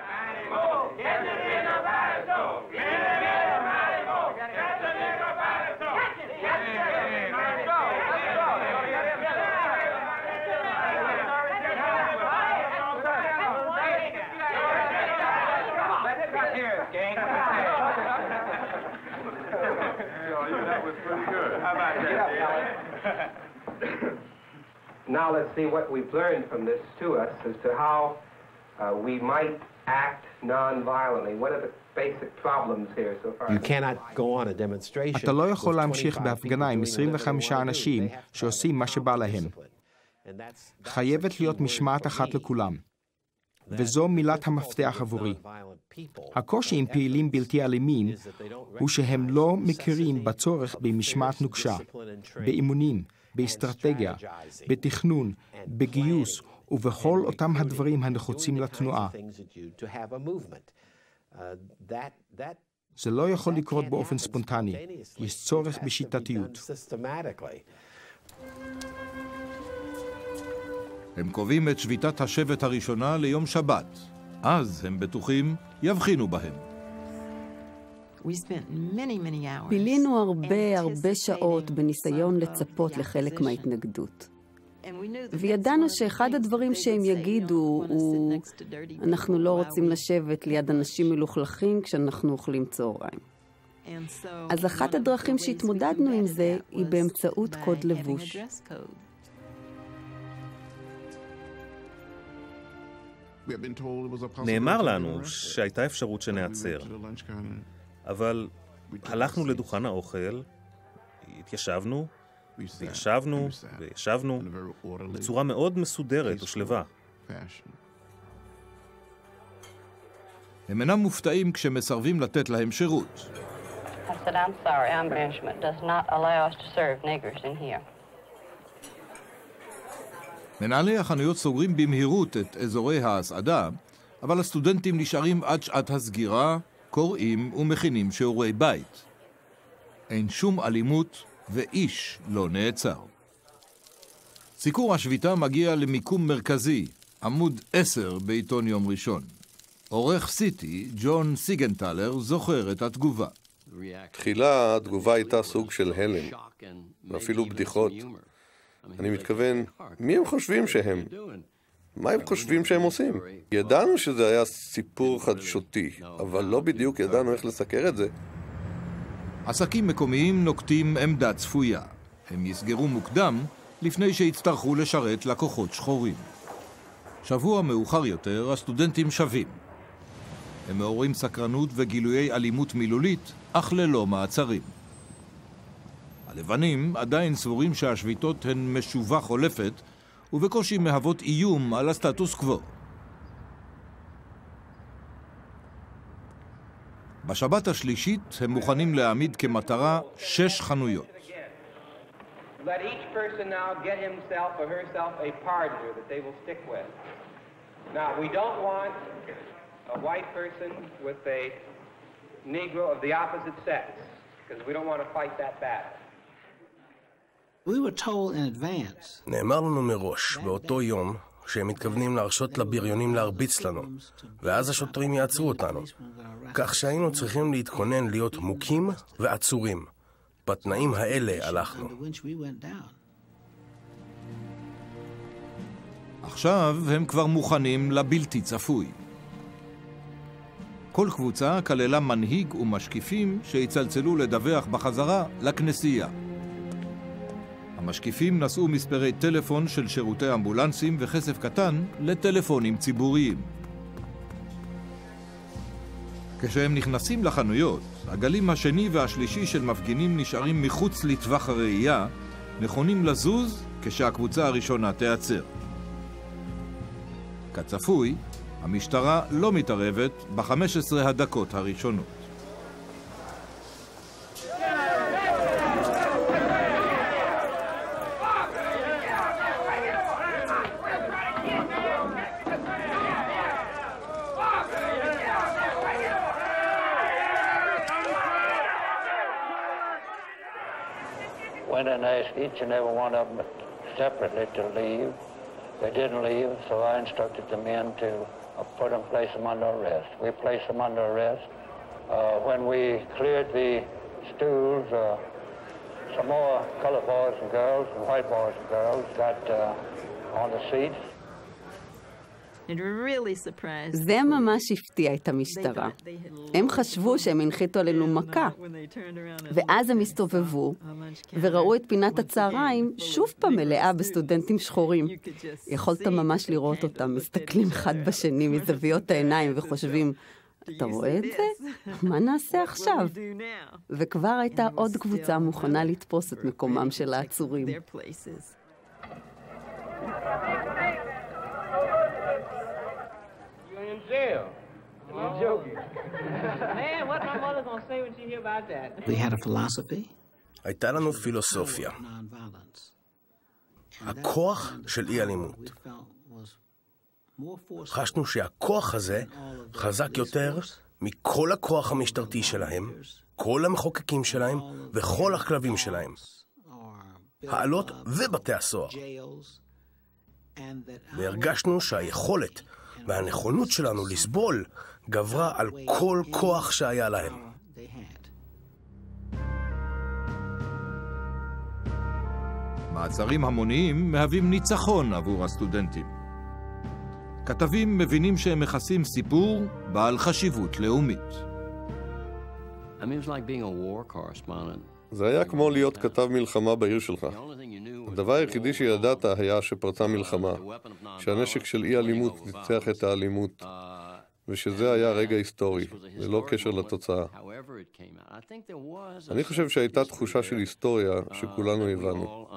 S9: Now let's see what we've learned from this to us as to how we might act non-violently. What are the basic problems here so far?
S12: You cannot go on a demonstration.
S4: אתה לא יכול להמשיך בהפגנה עם 25 אנשים שעושים מה שבא להם. חייבת להיות משמעת אחת לכולם. וזו מילת המפתח עבורי. הקושי עם פעילים בלתי אלימים הוא שהם לא מכירים בצורך במשמעת נוקשה, באימונים, באסטרטגיה, בתכנון, בגיוס ובכל אותם הדברים הנחוצים לתנועה. זה לא יכול לקרות באופן ספונטני. יש צורך בשיטתיות.
S1: הם קובעים את שביתת השבט הראשונה ליום שבת. אז הם בטוחים יבחינו בהם.
S8: בילינו הרבה שעות בניסיון לצפות לחלק מההתנגדות. וידענו שאחד הדברים שהם יגידו הוא, אנחנו לא רוצים לשבת ליד אנשים מלוכלכים כשאנחנו אוכלים צהריים. אז אחת הדרכים שהתמודדנו עם זה היא באמצעות קוד לבוש.
S6: נאמר לנו שהייתה אפשרות שנעצר, אבל הלכנו לדוכן האוכל, התיישבנו, וישבנו, וישבנו, בצורה מאוד מסודרת ושלווה.
S1: הם אינם מופתעים כשמסרבים לתת להם שירות.
S10: I said, I'm sorry, our management does not allow us to serve niggers in here.
S1: מנהלי החנויות סוגרים במהירות את אזורי ההסעדה, אבל הסטודנטים נשארים עד שעת הסגירה, קוראים ומכינים שיעורי בית. אין שום אלימות ואיש לא נעצר. סיקור השביתה מגיע למיקום מרכזי, עמוד 10 בעיתון יום ראשון. עורך סיטי, ג'ון סיגנטלר, זוכר את התגובה.
S2: תחילה התגובה הייתה סוג של הלם, ואפילו בדיחות. אני מתכוון, מי הם חושבים שהם? מה הם חושבים שהם עושים? ידענו שזה היה סיפור חדשותי, אבל לא בדיוק ידענו איך לסקר את זה.
S1: עסקים מקומיים נוקטים עמדה צפויה. הם יסגרו מוקדם לפני שיצטרכו לשרת לקוחות שחורים. שבוע מאוחר יותר הסטודנטים שווים. הם מעוררים סקרנות וגילויי אלימות מילולית, אך ללא מעצרים. הלבנים עדיין סבורים שהשביתות הן משובה חולפת, ובקושי מהוות איום על הסטטוס קוו. בשבת השלישית הם מוכנים להעמיד כמטרה 6 חנויות.
S9: Let each person now get himself or herself a partner that they will stick with. Now, we don't want a white person with a Negro of the opposite sex, because we don't want to fight that battle.
S13: We were told in advance.
S3: נאמר לנו מראש, באותו יום, שהם מתכוונים להרשות לבריונים להרביץ לנו, ואז השוטרים יעצרו אותנו. כך שהיינו צריכים להתכונן להיות מוכים ועצורים. בתנאים האלה הלכנו.
S1: עכשיו הם כבר מוכנים לבלתי צפוי. כל קבוצה כללה מנהיג ומשקיפים שיצלצלו לדווח בחזרה לכנסייה. המשקיפים נשאו מספרי טלפון של שירותי אמבולנסים וכסף קטן לטלפונים ציבוריים. כשהם נכנסים לחנויות, הגלים השני והשלישי של מפגינים נשארים מחוץ לטווח הראייה, נכונים לזוז כשהקבוצה הראשונה תיעצר. כצפוי, המשטרה לא מתערבת ב-15 הדקות הראשונות.
S14: Went and asked each and every one of them separately to leave. They didn't leave, so I instructed the men to place them under arrest. We placed them under arrest. When we cleared the stools, some more colored boys and girls and white boys and girls got on the seats.
S8: זה ממש הפתיע את המשטרה. הם חשבו שהם הנחיתו עלינו מכה. ואז הם הסתובבו וראו את פינת הצהריים שוב פעם מלאה בסטודנטים שחורים. יכולת ממש לראות אותם, מסתכלים אחד בשני מזוויות העיניים וחושבים, אתה רואה את זה? מה נעשה עכשיו? וכבר הייתה עוד קבוצה מוכנה לתפוס את מקומם של העצורים.
S9: Jail. I'm joking. Man, what my mother's gonna say when she hear about that?
S13: We had a philosophy.
S3: הייתה לנו פילוסופיה. הכוח של אי אלימות. חשנו שהכוח הזה חזק יותר מכל הכוח המשטרתי שלהם, כל המחוקקים שלהם וכל הכלבים שלהם. העלות ובתי הסוהר. והרגשנו שהיכולת והנכונות שלנו לסבול גברה על כל כוח שהיה להם.
S1: מעצרים המוניים מהווים ניצחון עבור הסטודנטים. כתבים מבינים שהם מכסים סיפור בעל חשיבות לאומית.
S2: זה היה כמו להיות כתב מלחמה בעיר שלך. הדבר היחידי שידעת היה שפרצה מלחמה, שהנשק של אי אלימות ניצח את האלימות, ושזה היה רגע היסטורי, ללא קשר לתוצאה. אני חושב שהייתה תחושה של היסטוריה שכולנו הבנו.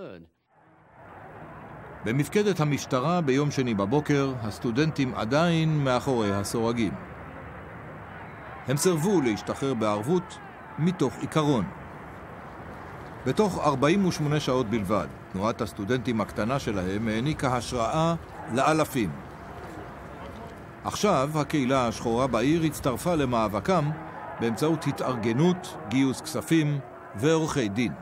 S1: במפקדת המשטרה ביום שני בבוקר, הסטודנטים עדיין מאחורי הסורגים. הם סרבו להשתחרר בערבות מתוך עיקרון. בתוך 48 שעות בלבד, תנועת הסטודנטים הקטנה שלהם העניקה השראה לאלפים. עכשיו הקהילה השחורה בעיר הצטרפה למאבקם באמצעות התארגנות, גיוס כספים ועורכי דין.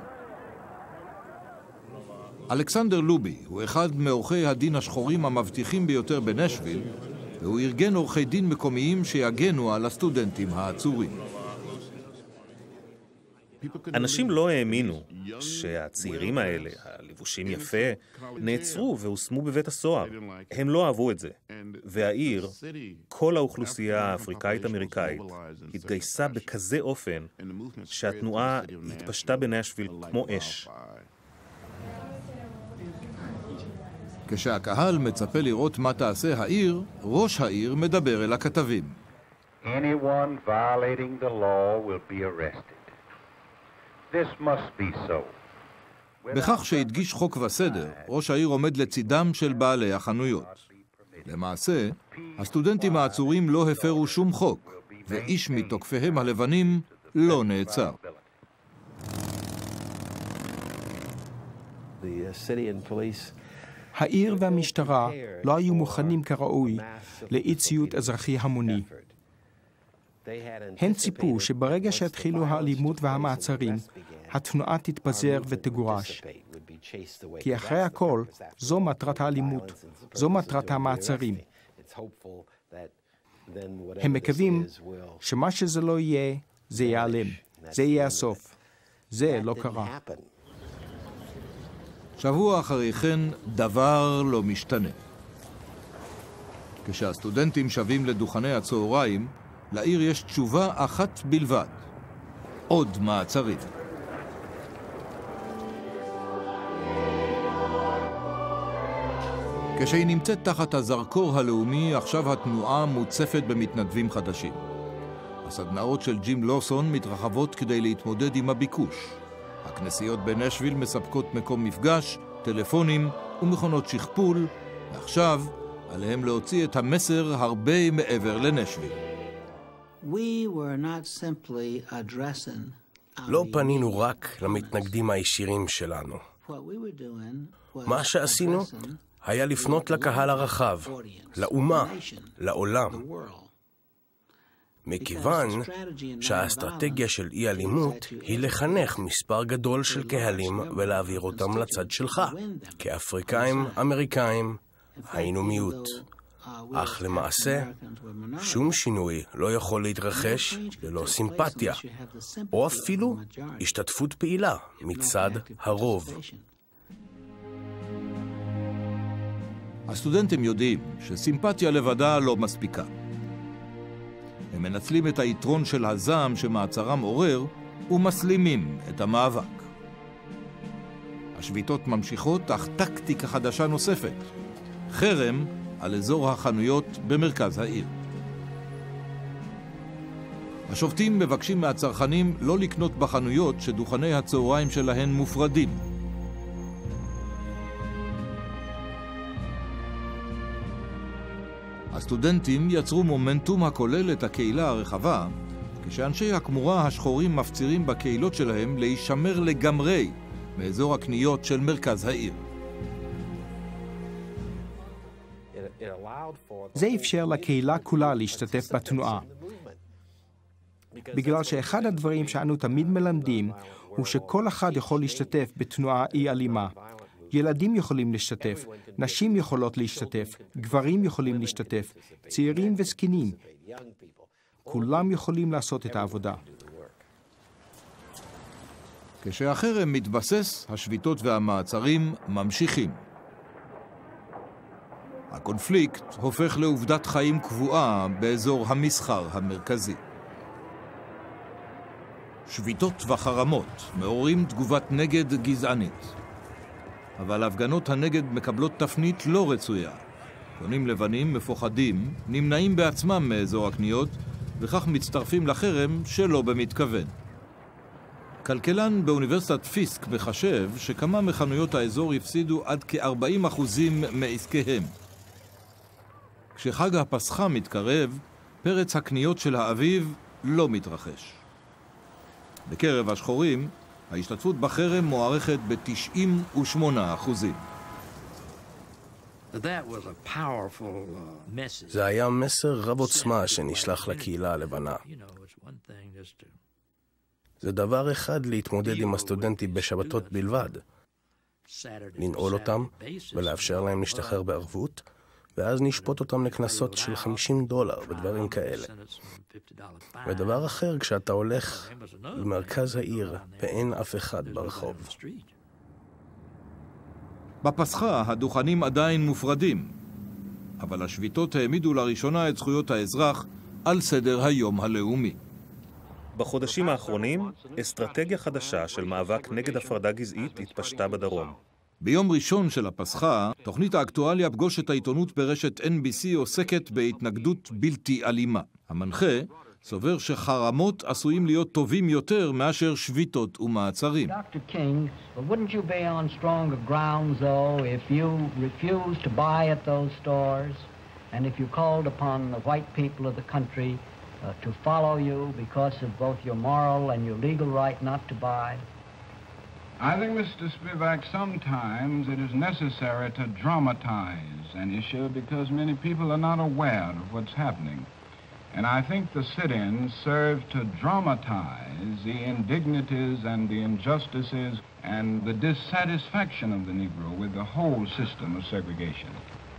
S1: אלכסנדר לובי הוא אחד מעורכי הדין השחורים המבטיחים ביותר בנשוויל, והוא ארגן עורכי דין מקומיים שיגנו על הסטודנטים העצורים.
S6: אנשים לא האמינו שהצעירים האלה, הלבושים יפה, נעצרו והושמו בבית הסוהר. הם לא אהבו את זה. והעיר, כל האוכלוסייה האפריקאית-אמריקאית, התגייסה בכזה אופן שהתנועה התפשטה בנשוויל כמו אש.
S1: כשהקהל מצפה לראות מה תעשה העיר, ראש העיר מדבר אל הכתבים.
S11: Anyone violating the law will be arrested. This must be so.
S1: בכך שהדגיש חוק וסדר, ראש העיר עומד לצידם של בעלי החנויות. למעשה, הסטודנטים העצורים לא הפרו שום חוק, ואיש מתוקפיהם הלבנים לא נעצר.
S12: The city and police
S4: העיר והמשטרה לא היו מוכנים כראוי לאי ציות אזרחי המוני. הם ציפו שברגע שהתחילו האלימות והמעצרים, התנועה תתפזר ותגורש. כי אחרי הכל, זו מטרת האלימות, זו מטרת המעצרים. הם מקווים שמה שזה לא יהיה, זה ייעלם. זה יהיה הסוף. זה לא קרה.
S1: שבוע אחרי כן, דבר לא משתנה. כשהסטודנטים שבים לדוכני הצהריים, לעיר יש תשובה אחת בלבד. עוד מעצרים. כשהיא נמצאת תחת הזרקור הלאומי, עכשיו התנועה מוצפת במתנדבים חדשים. הסדנאות של ג'ים לוסון מתרחבות כדי להתמודד עם הביקוש. הכנסיות בנשוויל מספקות מקום מפגש, טלפונים ומכונות שכפול, ועכשיו עליהם להוציא את המסר הרבה מעבר לנשוויל.
S3: לא פנינו רק למתנגדים הישירים שלנו. מה שעשינו היה לפנות לקהל הרחב, לאומה, לעולם. מכיוון שהאסטרטגיה של אי-אלימות היא לחנך מספר גדול של קהלים ולהעביר אותם לצד שלך. כאפריקאים, אמריקאים, היינו מיעוט. אך למעשה, שום שינוי לא יכול להתרחש ללא סימפתיה, או אפילו השתתפות פעילה מצד הרוב.
S1: הסטודנטים יודעים שסימפתיה לבדה לא מספיקה. הם מנצלים את היתרון של הזעם שמעצרם עורר ומסלימים את המאבק. השביתות ממשיכות, אך טקטיקה חדשה נוספת. חרם על אזור החנויות במרכז העיר. השובתים מבקשים מהצרכנים לא לקנות בחנויות שדוכני הצהריים שלהן מופרדים. הסטודנטים יצרו מומנטום הכולל את הקהילה הרחבה, כשאנשי הכמורה השחורים מפצירים בקהילות שלהם להישמר לגמרי מאזור הקניות של מרכז העיר.
S4: זה אפשר לקהילה כולה להשתתף בתנועה. בגלל שאחד הדברים שאנו תמיד מלמדים הוא שכל אחד יכול להשתתף בתנועה אי אלימה. ילדים יכולים להשתתף, נשים יכולות להשתתף, גברים יכולים להשתתף, צעירים וזקנים. כולם יכולים לעשות את העבודה.
S1: כשהחרם מתבסס, השביתות והמעצרים ממשיכים. הקונפליקט הופך לעובדת חיים קבועה באזור המסחר המרכזי. שביתות וחרמות מעוררים תגובת נגד גזענית. אבל הפגנות הנגד מקבלות תפנית לא רצויה. קונים לבנים מפוחדים, נמנעים בעצמם מאזור הקניות, וכך מצטרפים לחרם שלא במתכוון. כלכלן באוניברסיטת פיסק מחשב שכמה מחנויות האזור הפסידו עד כ-40% מעסקיהם. כשחג הפסחה מתקרב, פרץ הקניות של האביב לא מתרחש. בקרב השחורים, ההשתתפות בחרם מוערכת ב-98%.
S3: זה היה מסר רב עוצמה שנשלח לקהילה הלבנה. זה דבר אחד להתמודד עם הסטודנטים בשבתות בלבד. לנעול אותם ולאפשר להם להשתחרר בערבות, ואז נשפוט אותם לקנסות של $50 ודברים כאלה. ודבר אחר כשאתה הולך במרכז העיר ואין אף אחד ברחוב.
S1: בפסחה הדוכנים עדיין מופרדים, אבל השביתות העמידו לראשונה את זכויות האזרח על סדר היום הלאומי.
S6: בחודשים האחרונים, אסטרטגיה חדשה של מאבק נגד הפרדה גזעית התפשטה בדרום.
S1: ביום ראשון של הפסחה, תוכנית האקטואליה פגוש את העיתונות ברשת NBC עוסקת בהתנגדות בלתי אלימה. המנחה סובר שחרמות עשויים להיות טובים יותר מאשר שביתות ומעצרים.
S15: Dr. King, wouldn't you be on stronger grounds though if you refused to buy at those stores and if you called upon the white people of the country to follow you because of both your moral and your legal right not to buy?
S16: I think, Mr. Spivak, sometimes it is necessary to dramatize an issue because many people are not aware of what's happening. And I think the sit-ins serve to dramatize the indignities and the injustices and the dissatisfaction of the Negro with the whole system of segregation.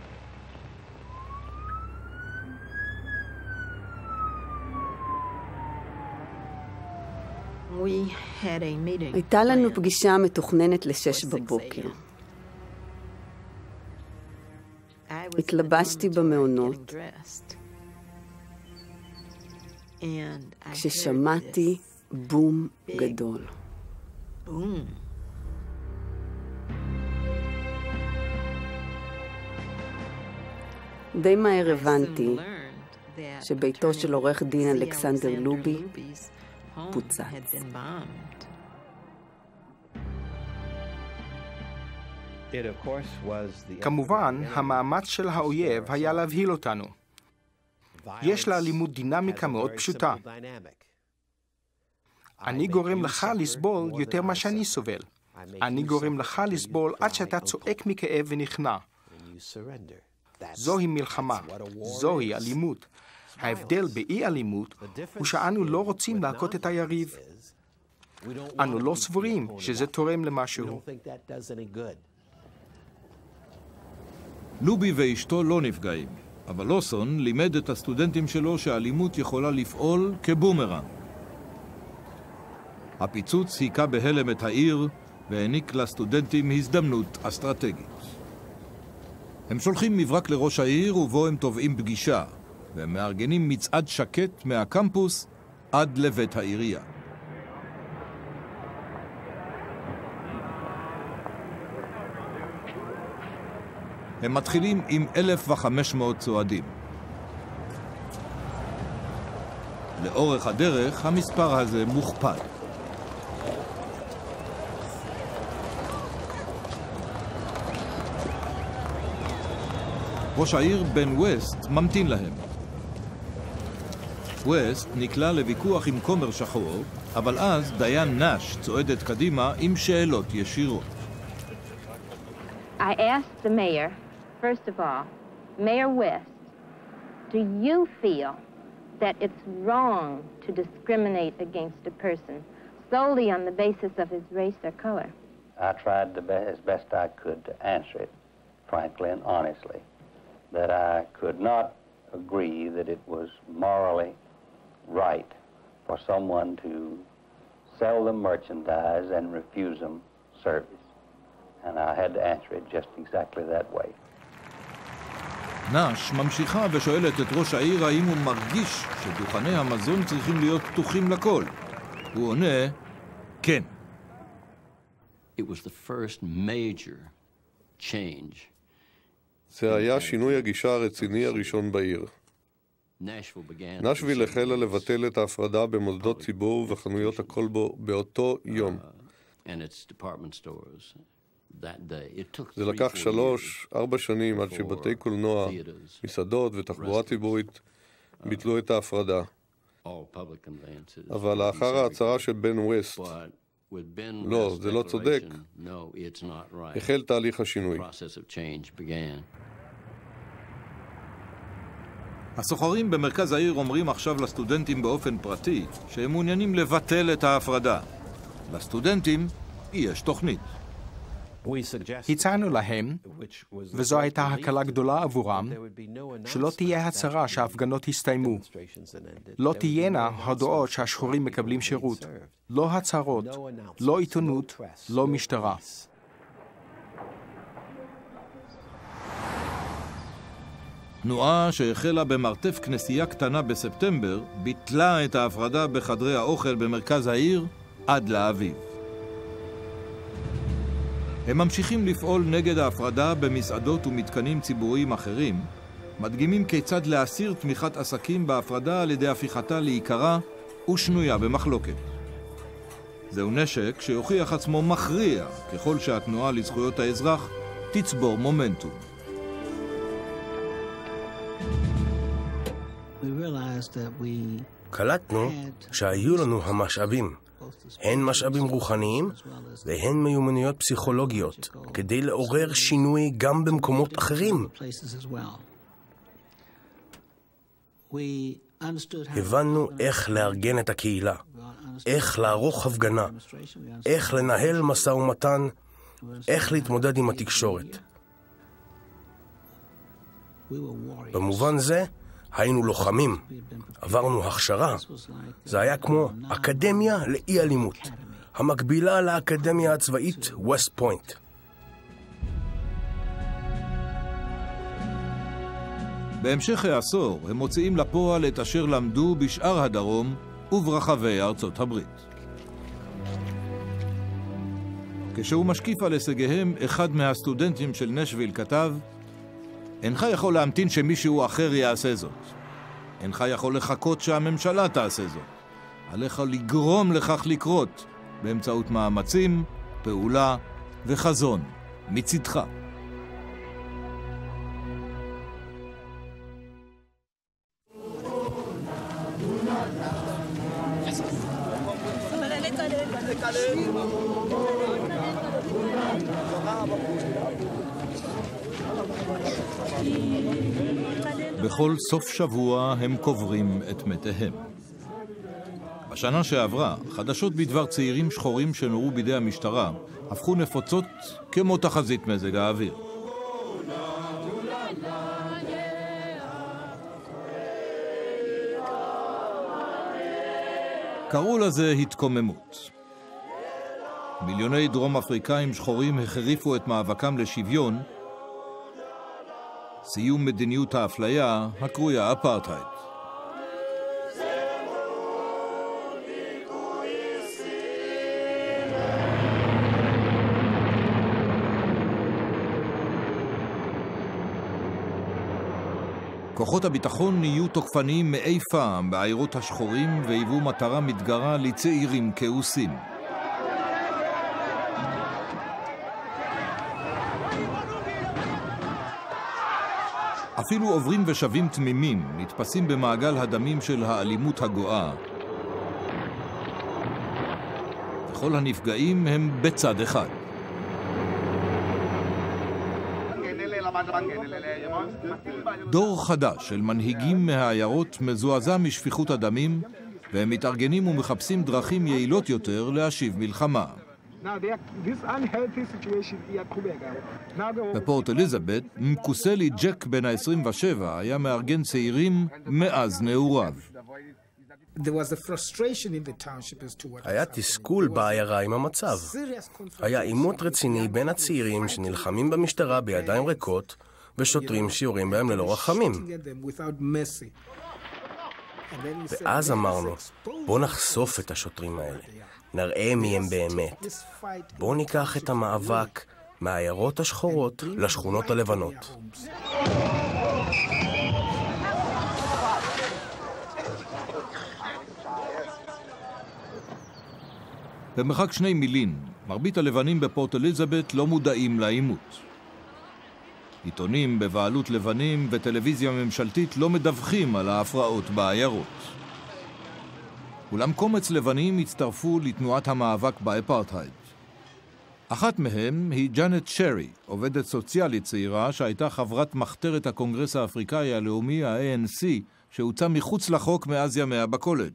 S8: הייתה לנו פגישה מתוכננת ל-6 בבוקר. התלבשתי במעונות. כששמעתי בום גדול. די מהר הבנתי שביתו של עורך דין אלכסנדר לובי פוצץ.
S4: כמובן, המאמץ של האויב היה להבהיל אותנו. יש לאלימות דינמיקה מאוד פשוטה. אני גורם לך לסבול יותר מה שאני סובל. אני גורם לך לסבול עד שאתה צועק מכאב ונכנע. זוהי מלחמה, זוהי אלימות. ההבדל באי אלימות הוא שאנו לא רוצים להכות את היריב. אנו לא סבורים שזה תורם למשהו.
S1: לובי ואשתו לא נפגעים, אבל לוסון לימד את הסטודנטים שלו שהאלימות יכולה לפעול כבומרנג. הפיצוץ היכה בהלם את העיר והעניק לסטודנטים הזדמנות אסטרטגית. הם שולחים מברק לראש העיר ובו הם תובעים פגישה, והם מארגנים מצעד שקט מהקמפוס עד לבית העירייה. הם מתחילים עם 1,500 צועדים. לאורך הדרך המספר הזה מוכפל. ראש העיר בן ווסט ממתין להם. ווסט נקלע לוויכוח עם כומר שחור, אבל אז דיין נש צועדת קדימה עם שאלות ישירות.
S10: I asked the mayor, first of all, Mayor West, do you feel that it's wrong to discriminate against a person solely on the basis of his race or color?
S14: I tried as best I could to answer it, frankly and honestly, that I could not agree that it was morally right for someone to sell them merchandise and refuse them service. And I had to answer it just exactly that way.
S1: נש ממשיכה ושואלת את ראש העיר האם הוא מרגיש שדוכני המזון צריכים להיות פתוחים לכל. הוא עונה, כן.
S17: It was the first major change.
S2: זה היה שינוי הגישה הרציני הראשון בעיר. נשוויל החלה לבטל את ההפרדה במוסדות ציבור וחנויות הכלבו באותו יום. זה לקח 3-4 שנים עד שבתי קולנוע, מסעדות ותחבורה ציבורית ביטלו את ההפרדה. אבל לאחר ההצהרה של בן ווסט, לא, זה לא צודק, החל תהליך השינוי.
S1: הסוחרים במרכז העיר אומרים עכשיו לסטודנטים באופן פרטי שהם מעוניינים לבטל את ההפרדה. לסטודנטים יש תוכנית.
S4: הצענו להם, וזו הייתה הקלה גדולה עבורם, שלא תהיה הצהרה שההפגנות הסתיימו. לא תהיינה הודעות שהשחורים מקבלים שירות. לא הצהרות, לא עיתונות, לא משטרה.
S1: תנועה שהחלה במרתף כנסייה קטנה בספטמבר, ביטלה את ההפרדה בחדרי האוכל במרכז העיר עד לאביב. הם ממשיכים לפעול נגד ההפרדה במסעדות ומתקנים ציבוריים אחרים, מדגימים כיצד להסיר תמיכת עסקים בהפרדה על ידי הפיכתה לעיקרה ושנויה במחלוקת. זהו נשק שיוכיח עצמו מכריע ככל שהתנועה לזכויות האזרח תצבור מומנטום.
S3: קלטנו שהיו לנו המשאבים הן משאבים רוחניים והן מיומנויות פסיכולוגיות, כדי לעורר שינוי גם במקומות אחרים. הבנו איך לארגן את הקהילה, איך לערוך הפגנה, איך לנהל משא ומתן, איך להתמודד עם התקשורת. במובן זה, היינו לוחמים, עברנו הכשרה. זה היה כמו אקדמיה לאי אלימות, המקבילה לאקדמיה הצבאית ווסט פוינט.
S1: בהמשך העשור הם מוציאים לפועל את אשר למדו בשאר הדרום וברחבי ארצות הברית. כשהוא משקיף על הישגיהם, אחד מהסטודנטים של נשוויל כתב, אינך יכול להמתין שמישהו אחר יעשה זאת. אינך יכול לחכות שהממשלה תעשה זאת. עליך לגרום לכך לקרות באמצעות מאמצים, פעולה וחזון מצדך. בכל סוף שבוע הם קוברים את מתיהם. בשנה שעברה, חדשות בדבר צעירים שחורים שנורו בידי המשטרה הפכו נפוצות כמו תחזית מזג האוויר. קראו לזה התקוממות. מיליוני דרום אפריקאים שחורים החריפו את מאבקם לשוויון, סיום מדיניות האפליה הקרויה אפרטהייד. כוחות הביטחון נהיו תוקפניים מאי פעם בעיירות השחורים והיוו מטרה מתגרה לצעירים כאוסים. אפילו עוברים ושבים תמימים נתפסים במעגל הדמים של האלימות הגואה. וכל הנפגעים הם בצד אחד. דור חדש של מנהיגים מהעיירות מזועזע משפיכות הדמים, והם מתארגנים ומחפשים דרכים יעילות יותר להשיב מלחמה. בפורט אליזבת, מקוסלי ג'ק בן ה-27 היה מארגן צעירים מאז נעוריו.
S3: היה תסכול בעיירה עם המצב. היה עימות רציני בין הצעירים שנלחמים במשטרה בידיים ריקות ושוטרים שיורים בהם ללא רחמים. ואז אמרנו, בוא נחשוף את השוטרים האלה. נראה מי הם באמת. בואו ניקח את המאבק מהעיירות השחורות לשכונות הלבנות.
S1: במרחק 2 מילים, מרבית הלבנים בפורט אליזבת לא מודעים לעימות. עיתונים בבעלות לבנים וטלוויזיה ממשלתית לא מדווחים על ההפרעות בעיירות. אולם קומץ לבנים הצטרפו לתנועת המאבק באפרטהייד. אחת מהם היא ג'אנט שרי, עובדת סוציאלית צעירה שהייתה חברת מחתרת הקונגרס האפריקאי הלאומי, ה-ANC, שהוצא מחוץ לחוק מאז ימיה בקולג'.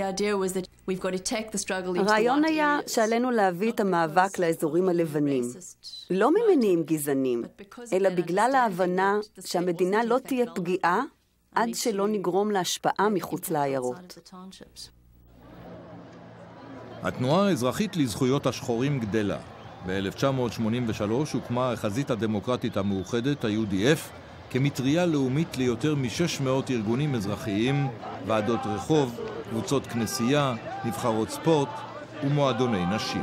S8: הרעיון היה שעלינו להביא את המאבק לאזורים הלבנים. לא ממניעים גזענים, אלא בגלל ההבנה שהמדינה לא תהיה פגיעה עד שלא נגרום להשפעה מחוץ לעיירות.
S1: התנועה האזרחית לזכויות השחורים גדלה. ב-1983 הוקמה החזית הדמוקרטית המאוחדת, ה-UDF, כמטריה לאומית ליותר מ-600 ארגונים אזרחיים, ועדות רחוב, קבוצות כנסייה, נבחרות ספורט ומועדוני נשים.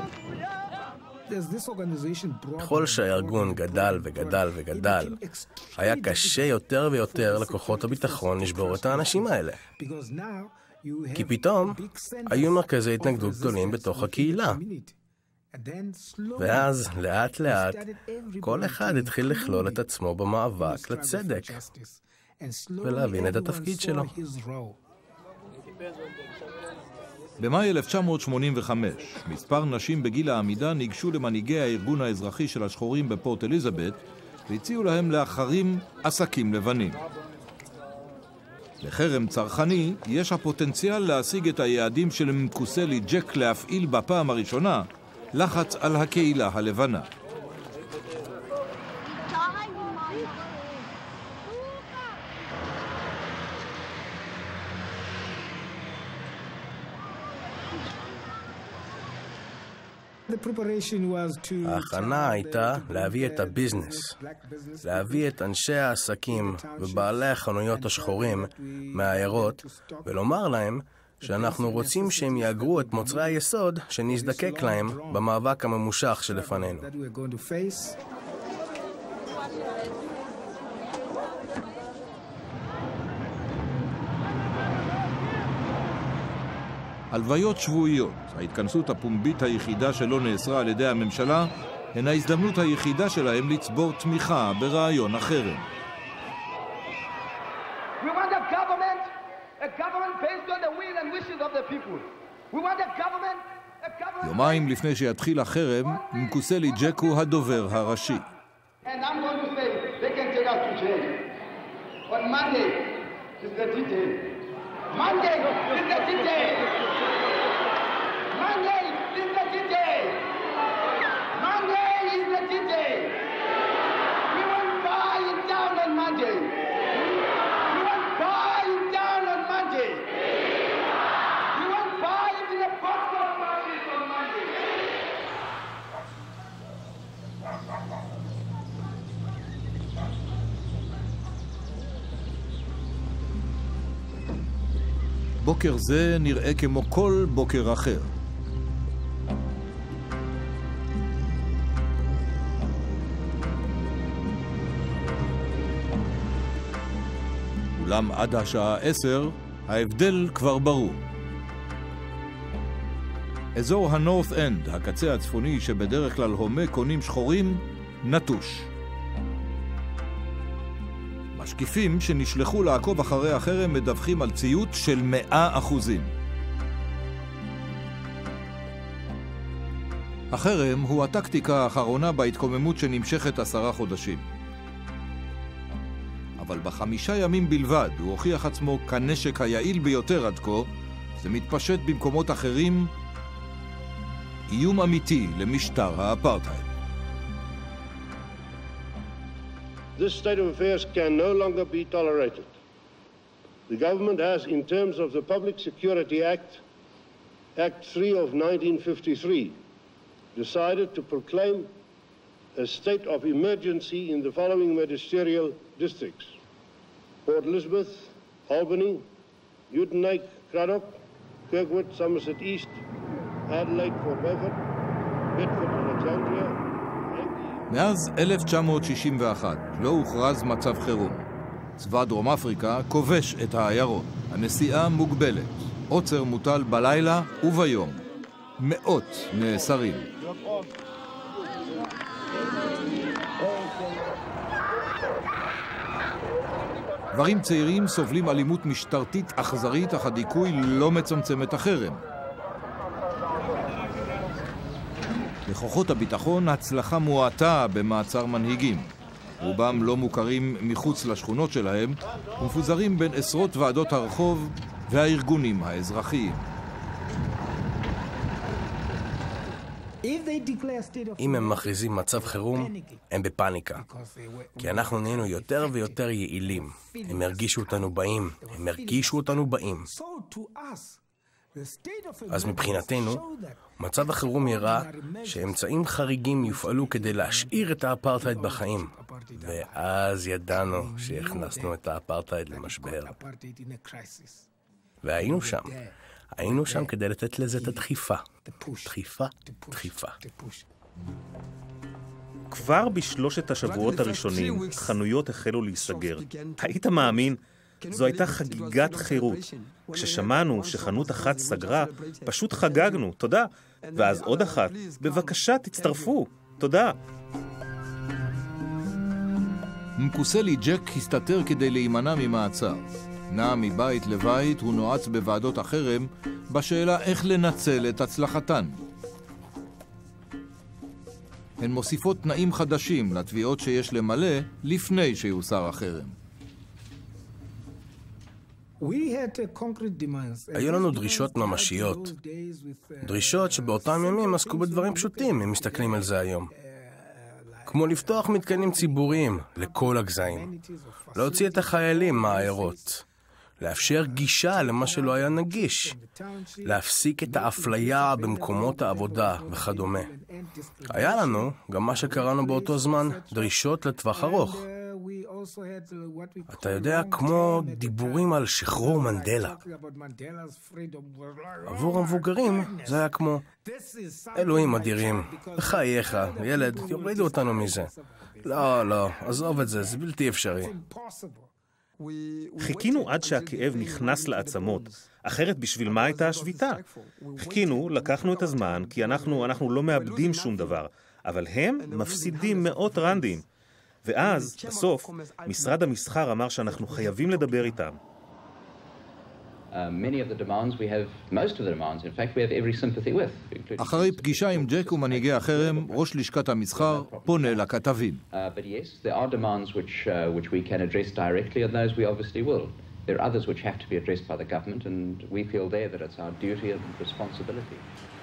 S3: ככל שהארגון גדל וגדל וגדל, היה קשה יותר ויותר לכוחות הביטחון לשבור את האנשים האלה. כי פתאום היו מרכזי התנגדות גדולים בתוך הקהילה. ואז, לאט לאט, כל אחד התחיל לכלול את עצמו במאבק לצדק, ולהבין את התפקיד שלו.
S1: במאי 1985, מספר נשים בגיל העמידה ניגשו למנהיגי הארגון האזרחי של השחורים בפורט אליזבת והציעו להם להחרים עסקים לבנים. לחרם צרכני יש הפוטנציאל להשיג את היעדים של מקוסלי ג'ק להפעיל בפעם הראשונה לחץ על הקהילה הלבנה.
S3: ההכנה הייתה להביא את הביזנס, להביא את אנשי העסקים ובעלי החנויות השחורים מהעיירות ולומר להם שאנחנו רוצים שהם יאגרו את מוצרי היסוד שנזדקק להם במאבק הממושך שלפנינו.
S1: הלוויות שבועיות, ההתכנסות הפומבית היחידה שלא נאסרה על ידי הממשלה, הן ההזדמנות היחידה שלהם לצבור תמיכה ברעיון החרם.
S18: We want a government based on the will and wishes of the people. We want a government
S1: יומיים לפני שיתחיל החרם, מקוסלי ג'ק הוא הדובר הראשי.
S18: And I'm going to say, they can take us to jail. On Monday is the D-Day. Monday is the D-Day. Monday is the D-Day. Monday is the D-Day. We will buy it down on Monday. We will buy it down on Monday. We will buy it in the box of market on Monday.
S1: בוקר זה נראה כמו כל בוקר אחר. אולם עד השעה 10, ההבדל כבר ברור. אזור הנורת' אנד, הקצה הצפוני שבדרך כלל הומה קונים שחורים, נטוש. משקיפים שנשלחו לעקוב אחרי החרם מדווחים על ציות של 100%. החרם הוא הטקטיקה האחרונה בהתקוממות שנמשכת 10 חודשים. אבל ב5 ימים בלבד הוא הוכיח עצמו כנשק היעיל ביותר עד כה, זה מתפשט במקומות אחרים, איום אמיתי למשטר האפרטהייד.
S19: This state of affairs can no longer be tolerated. The government has, in terms of the Public Security Act, Act 3 of 1953, decided to proclaim a state of emergency in the following magisterial districts: Port Elizabeth, Albany, Uitenhage, Cradock, Kirkwood, Somerset East, Adelaide, Port Beaufort, Bedford, Alexandria.
S1: מאז 1961 לא הוכרז מצב חירום. צבא דרום אפריקה כובש את העיירות. הנסיעה מוגבלת. עוצר מוטל בלילה וביום. מאות נאסרים. גברים צעירים סובלים אלימות משטרתית אכזרית, אך הדיכוי לא מצמצם את החרם. לכוחות הביטחון הצלחה מועטה במעצר מנהיגים. רובם לא מוכרים מחוץ לשכונות שלהם ומפוזרים בין עשרות ועדות הרחוב והארגונים האזרחיים.
S3: אם הם מכריזים מצב חירום, הם בפאניקה. כי אנחנו נהיינו יותר ויותר יעילים. הם הרגישו אותנו באים. אז מבחינתנו, מצב החירום יראה שאמצעים חריגים יופעלו כדי להשאיר את האפרטהייד בחיים. ואז ידענו שהכנסנו את האפרטהייד למשבר. והיינו שם. היינו שם כדי לתת לזה את הדחיפה. דחיפה.
S6: כבר בשלושת השבועות הראשונים חנויות החלו להיסגר. היית מאמין? זו הייתה חגיגת חירות. כששמענו שחנות אחת סגרה, פשוט חגגנו, תודה. ואז עוד אחת, בבקשה תצטרפו, תודה.
S1: מקוסלי ג'ק הסתתר כדי להימנע ממעצר. נע מבית לבית, הוא נועץ בוועדות החרם, בשאלה איך לנצל את הצלחתן. הן מוסיפות תנאים חדשים לתביעות שיש למלא לפני שיוסר החרם.
S3: היו לנו דרישות ממשיות. דרישות שבאותם ימים עסקו בדברים פשוטים, אם מסתכלים על זה היום. כמו לפתוח מתקנים ציבוריים לכל הגזעים. להוציא את החיילים מהעיירות. לאפשר גישה למה שלא היה נגיש. להפסיק את האפליה במקומות העבודה וכדומה. היה לנו, גם מה שקראנו באותו זמן, דרישות לטווח ארוך. אתה יודע, כמו דיבורים על שחרור מנדלה. עבור המבוגרים זה היה כמו, אלוהים אדירים, בחייך, ילד, יורידו אותנו מזה. לא, עזוב את זה, זה בלתי אפשרי.
S6: חיכינו עד שהכאב נכנס לעצמות, אחרת בשביל מה הייתה השביתה? חיכינו, לקחנו את הזמן, כי אנחנו לא מאבדים שום דבר, אבל הם מפסידים מאות רנדים. ואז, בסוף, משרד המסחר אמר שאנחנו חייבים לדבר איתם.
S1: אחרי פגישה עם ג'ק ומנהיגי החרם, ראש לשכת המסחר פונה לכתבים.
S20: There are others which have to be addressed by the government, and we feel there that it's our duty and responsibility.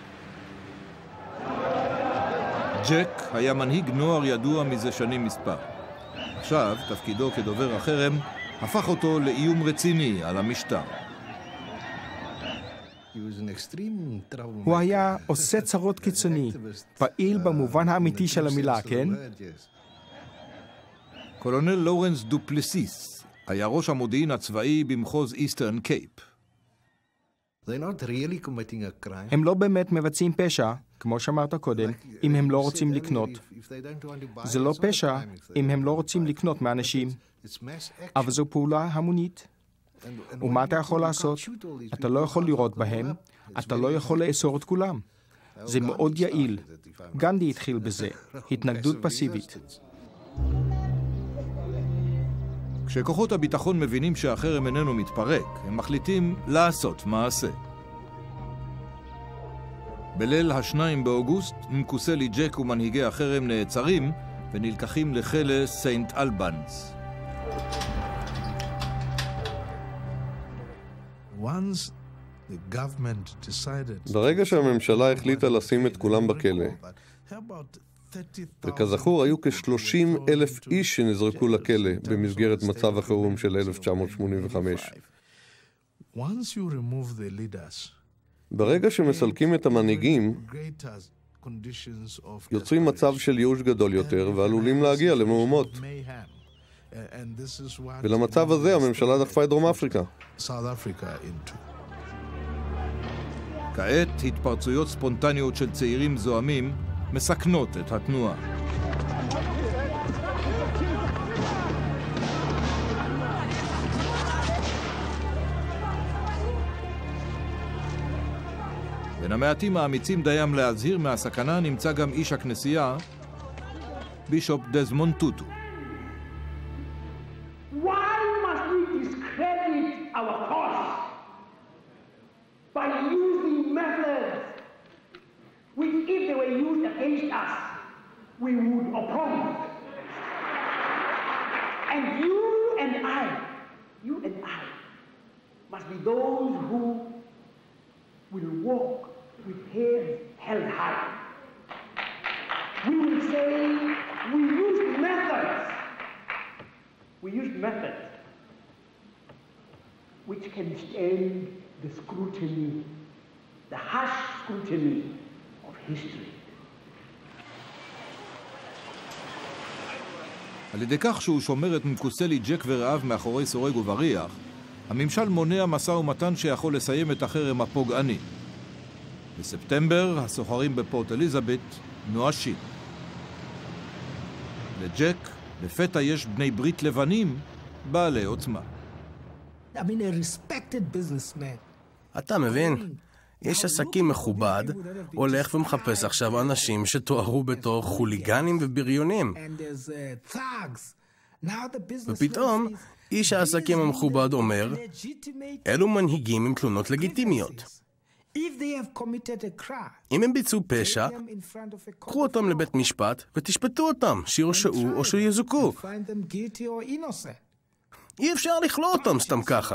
S1: ג'ק היה מנהיג נוער ידוע מזה שנים מספר. עכשיו, תפקידו כדובר החרם הפך אותו לאיום רציני על המשטר.
S4: הוא היה עושה צרות קיצוני, פעיל במובן האמיתי של המילה, כן?
S1: קולונל לורנס דופלסיס היה ראש המודיעין הצבאי במחוז איסטרן קייפ.
S4: הם לא באמת מבצעים פשע, כמו שאמרת קודם, אם הם לא רוצים לקנות. זה לא פשע אם הם לא רוצים לקנות מאנשים, אבל זו פעולה המונית. ומה אתה יכול לעשות? אתה לא יכול לראות בהם, אתה לא יכול לאסור את כולם. זה מאוד יעיל. גנדי התחיל בזה, התנגדות פסיבית.
S1: כשכוחות הביטחון מבינים שהחרם איננו מתפרק, הם מחליטים לעשות מעשה. בליל ה-2 באוגוסט, מקוסלי ג'ק ומנהיגי החרם נעצרים ונלקחים לכלא סיינט אלבנס.
S2: ברגע שהממשלה החליטה לשים את כולם בכלא, וכזכור היו כ-30,000 איש שנזרקו לכלא במסגרת מצב החירום של 1985. ברגע שמסלקים את המנהיגים, יוצרים מצב של ייאוש גדול יותר ועלולים להגיע למהומות. ולמצב הזה הממשלה דחפה את דרום אפריקה.
S1: כעת התפרצויות ספונטניות של צעירים זועמים מסכנות את התנועה. בין המעטים האמיצים דיים להזהיר מהסכנה נמצא גם איש הכנסייה, בישופ דזמונד טוטו.
S18: Why must we discredit our cause by using methods which, if they were used against us, we would oppose? And you and I must be those who will walk with heads held high. We will say we used methods which can stand the scrutiny, the harsh scrutiny of history.
S1: על ידי כך שהוא שומר את מקוסלי ג'ק ורעב מאחורי סורג ובריח, הממשל מונע משא ומתן שיכול לסיים את החרם הפוגעני. בספטמבר, הסוחרים בפורט אליזבת נואשים. לג'ק, לפתע יש בני ברית לבנים, בעלי עוצמה.
S3: אתה מבין? יש עסקים מכובד, הולך ומחפש עכשיו אנשים שתוארו בתור חוליגנים ובריונים. ופתאום, איש העסקים המכובד אומר, אלו מנהיגים עם תלונות לגיטימיות. אם הם ביצעו פשע, קחו אותם לבית משפט ותשפטו אותם, שיורשעו או שיזוכו. אי אפשר לכלוא אותם סתם ככה.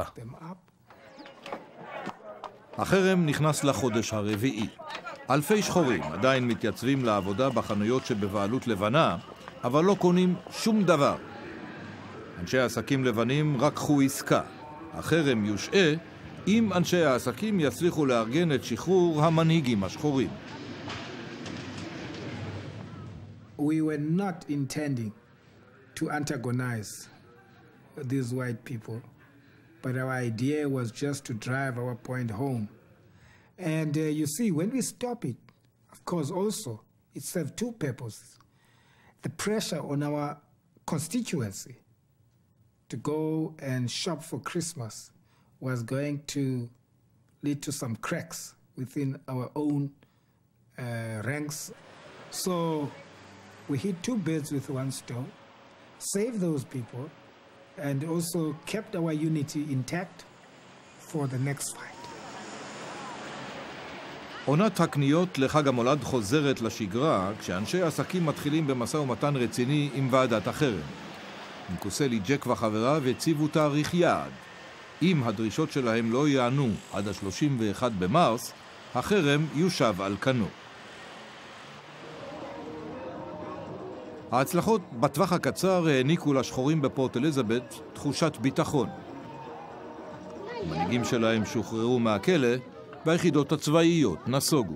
S1: החרם נכנס לחודש הרביעי. אלפי שחורים עדיין מתייצבים לעבודה בחנויות שבבעלות לבנה, אבל לא קונים שום דבר. אנשי העסקים לבנים רק קחו עסקה. החרם יושעה אם אנשי העסקים יצליחו לארגן את שחרור המנהיגים השחורים.
S21: We were not intending to antagonize these white people, but our idea was just to drive our point home. And you see, when we stop it, of course also, it served two purposes. The pressure on our constituency to go and shop for Christmas was going to lead to some cracks within our own ranks. So we hit two birds with one stone, saved those people, and also kept our unity intact for the next fight.
S1: עונת הקניות לחג המולד חוזרת לשגרה כשאנשי עסקים מתחילים במשא ומתן רציני עם ועדת החרם. מקוסלי ג'ק וחבריו הציבו תאריך יעד. אם הדרישות שלהם לא יענו עד ה-31 במרס, החרם יושב על כנו. ההצלחות בטווח הקצר העניקו לשחורים בפורט אליזבת תחושת ביטחון. המנהיגים שלהם שוחררו מהכלא והיחידות הצבאיות נסוגו.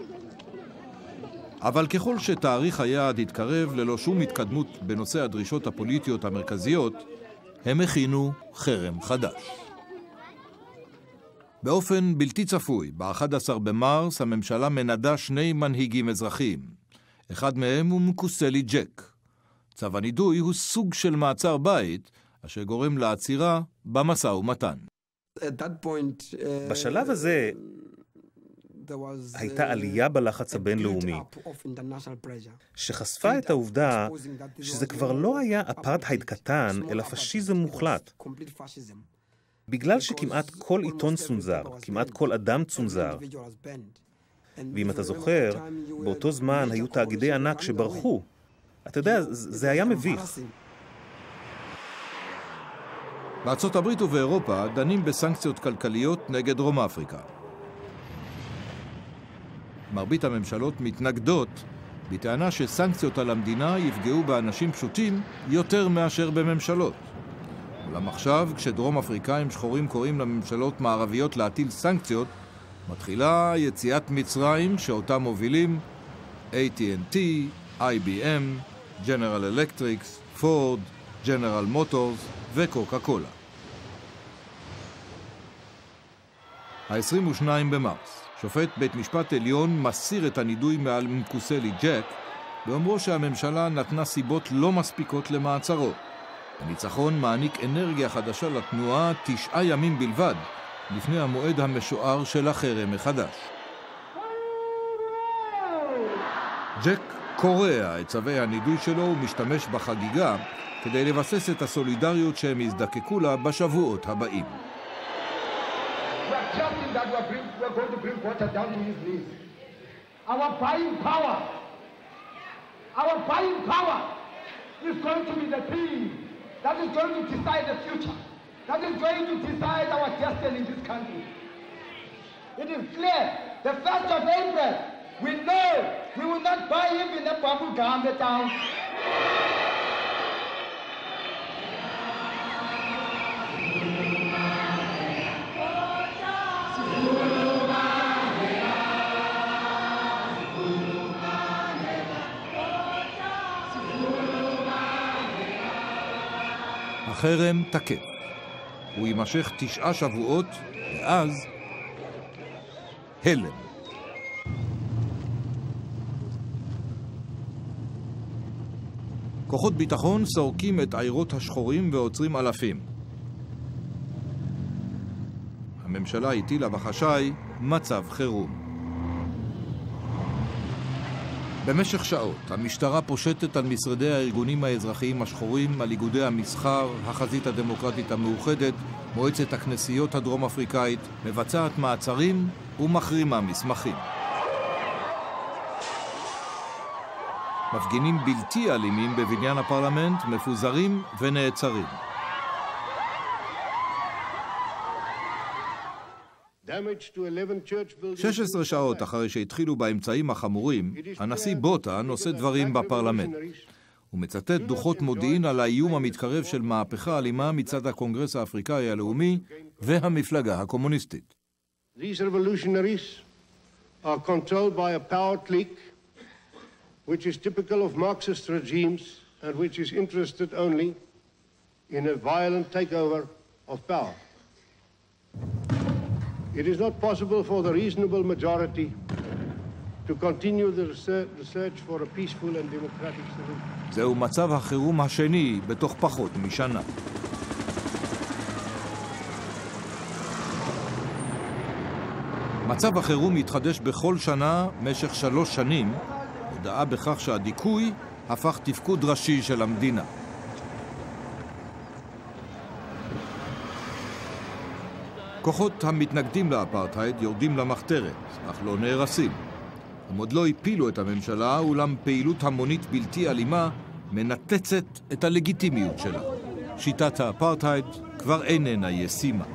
S1: אבל ככל שתאריך היעד התקרב ללא שום התקדמות בנושא הדרישות הפוליטיות המרכזיות, הם הכינו חרם חדש. באופן בלתי צפוי, ב-11 במרס הממשלה מנדה שני מנהיגים אזרחיים. אחד מהם הוא מקוסלי ג'ק. צו הנידוי הוא סוג של מעצר בית, אשר גורם לעצירה במשא ומתן.
S6: בשלב הזה הייתה עלייה בלחץ הבינלאומי, שחשפה את העובדה שזה כבר לא היה אפרטהייד קטן, אלא פשיזם מוחלט. בגלל שכמעט כל עיתון צונזר, כמעט כל אדם צונזר. ואם אתה זוכר, באותו זמן היו תאגידי ענק שברחו. אתה יודע, זה היה מביך.
S1: בארצות הברית ובאירופה דנים בסנקציות כלכליות נגד דרום אפריקה. מרבית הממשלות מתנגדות בטענה שסנקציות על המדינה יפגעו באנשים פשוטים יותר מאשר בממשלות. אולם עכשיו, כשדרום אפריקאים שחורים קוראים לממשלות מערביות להטיל סנקציות, מתחילה יציאת מצרים שאותם מובילים AT&T, IBM, General Electric, Ford, General Motors וקוקה קולה. ה-22 במרס, שופט בית משפט עליון מסיר את הנידוי מעל מקוסלי ג'ק, באומרו שהממשלה נתנה סיבות לא מספיקות למעצרו. הניצחון מעניק אנרגיה חדשה לתנועה 9 ימים בלבד, לפני המועד המשוער של החרם מחדש. ג'ק קורע את צווי הנידוי שלו ומשתמש בחגיגה כדי לבסס את הסולידריות שהם יזדקקו לה בשבועות הבאים.
S18: We're going to bring water down to his knees. Our buying power is going to be the thing that is going to decide the future, that is going to decide our destiny in this country. It is clear, the 1st of April, we know we will not buy him in a bubble gum town.
S1: החרם תקף. הוא יימשך 9 שבועות, ואז הלם. כוחות ביטחון סורקים את עיירות השחורים ועוצרים אלפים. הממשלה הטילה בחשאי מצב חירום. במשך שעות המשטרה פושטת על משרדי הארגונים האזרחיים השחורים, על איגודי המסחר, החזית הדמוקרטית המאוחדת, מועצת הכנסיות הדרום אפריקאית, מבצעת מעצרים ומחרימה מסמכים. מפגינים בלתי אלימים בבניין הפרלמנט מפוזרים ונעצרים. 16 שעות אחרי שהתחילו באמצעים החמורים, הנשיא בוטה נושא דברים בפרלמנט. הוא מצטט דוחות מודיעין על האיום המתקרב של מהפכה אלימה מצד הקונגרס האפריקאי הלאומי והמפלגה הקומוניסטית.
S19: These revolutionaries are controlled by a power clique which is typical of Marxist regimes and which is interested only in a violent takeover of power. It is not possible for the reasonable majority to continue the search for a peaceful and democratic solution.
S1: זהו מצב החירום השני בתוך פחות משנה. מצב החירום יתחדש בכל שנה משך 3 שנים, הודעה בכך שהדיכוי הפך תפקוד ראשי של המדינה. כוחות המתנגדים לאפרטהייד יורדים למחתרת, אך לא נהרסים. הם עוד לא הפילו את הממשלה, אולם פעילות המונית בלתי אלימה מנתצת את הלגיטימיות שלה. שיטת האפרטהייד כבר איננה ישימה.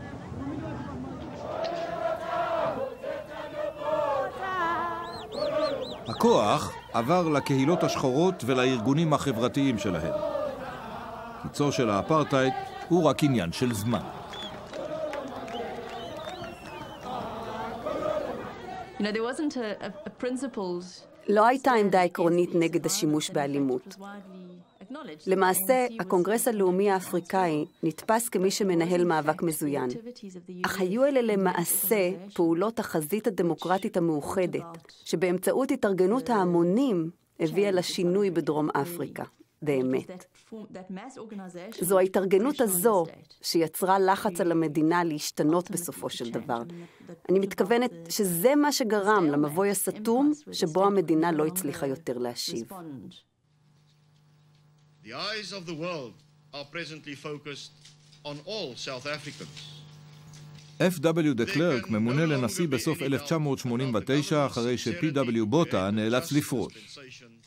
S1: הכוח עבר לקהילות השחורות ולארגונים החברתיים שלהם. קיצו של האפרטהייד הוא רק עניין של זמן.
S8: לא הייתה עמדה עקרונית נגד השימוש באלימות. למעשה, הקונגרס הלאומי האפריקאי נתפס כמי שמנהל מאבק מזוין. אך היו אלה למעשה פעולות החזית הדמוקרטית המאוחדת, שבאמצעות התארגנות ההמונים הביאה לשינוי בדרום אפריקה. באמת. זו ההתארגנות הזו שיצרה לחץ על המדינה להשתנות בסופו של דבר. אני מתכוונת שזה מה שגרם למבוי הסתום שבו המדינה לא הצליחה יותר להשיב.
S5: The eyes of the world are presently focused on all South Africans.
S1: F.W. דה קלרק ממונה לנשיא בסוף 1989 אחרי ש-P.W. בוטה נאלץ לפרוש.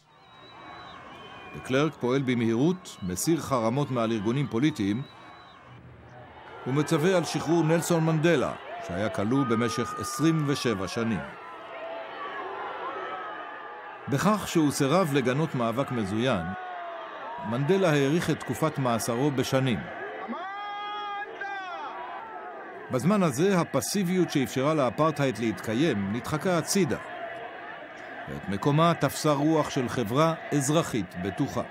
S1: דה קלרק פועל במהירות, מסיר חרמות מעל ארגונים פוליטיים ומצווה על שחרור נלסון מנדלה, שהיה כלוא במשך 27 שנים. בכך שהוא סירב לגנות מאבק מזוין, מנדלה העריך את תקופת מאסרו בשנים. בזמן הזה הפסיביות שאפשרה לאפרטהייד להתקיים נדחקה הצידה. ואת מקומה תפסה רוח של חברה אזרחית בטוחה.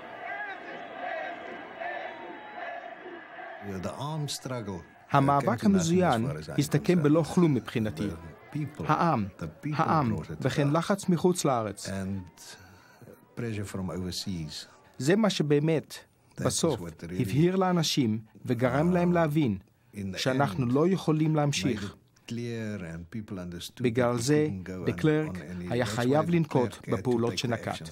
S4: המאבק המזוין הסתכם בלא כלום מבחינתי. העם, וכן לחץ מחוץ לארץ. זה מה שבאמת, בסוף, הבהיר לאנשים וגרם להם להבין שאנחנו לא יכולים להמשיך. בגלל זה, דה קלרק היה חייב לנקוט בפעולות שנקט.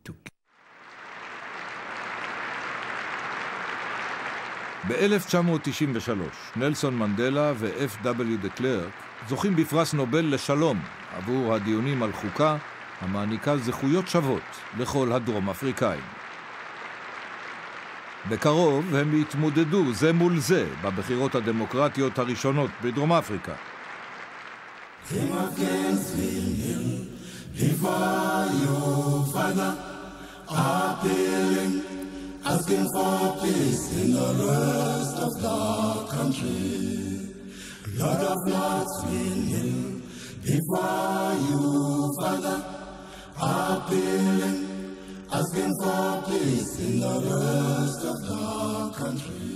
S1: ב-1993, נלסון מנדלה ו-F.W. דה קלרק זוכים בפרס נובל לשלום עבור הדיונים על חוקה המעניקה זכויות שוות לכל הדרום אפריקאים. בקרוב הם יתמודדו זה מול זה בבחירות הדמוקרטיות הראשונות בדרום אפריקה.
S22: Asking for peace in the rest of the country. Lord of Lords, we kneel before you, Father, appealing, asking for peace in the rest of the country.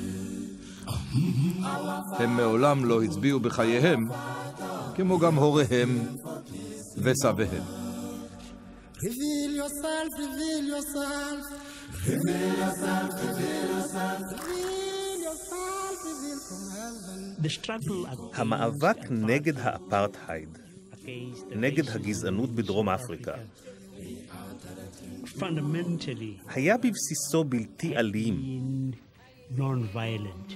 S1: הם מעולם לא הצביעו בחייהם, כמו גם הוריהם וסביהם.
S22: Reveal yourself, reveal yourself. Reveal yourself, reveal yourself, reveal yourself, reveal from heaven.
S6: המאבק נגד האפרטהייד, נגד הגזענות בדרום אפריקה, היה בבסיסו בלתי אלים.
S7: Nonviolent.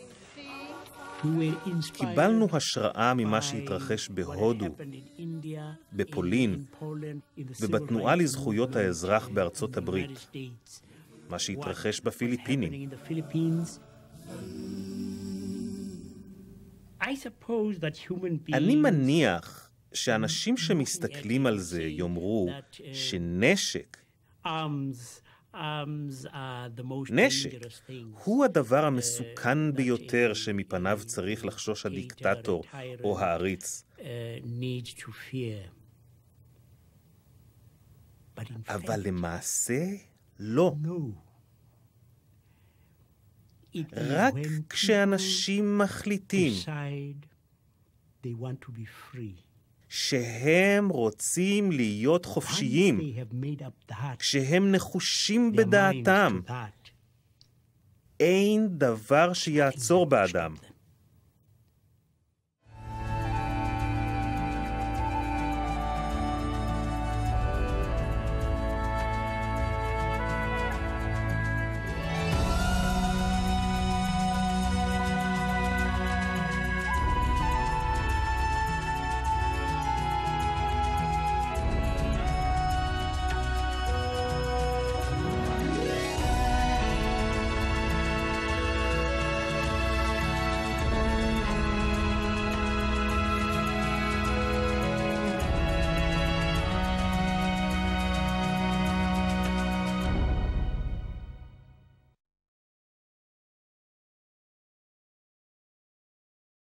S6: קיבלנו השראה ממה שהתרחש בהודו, בפולין ובתנועה לזכויות האזרח בארצות הברית, מה שהתרחש בפיליפינים. אני מניח שאנשים שמסתכלים על זה יאמרו שנשק נשק הוא הדבר המסוכן ביותר שמפניו צריך לחשוש הדיקטטור או העריץ. אבל למעשה לא. רק כשאנשים מחליטים שהם רוצים להיות חופשיים, כשהם נחושים בדעתם, אין דבר שיעצור בעדם.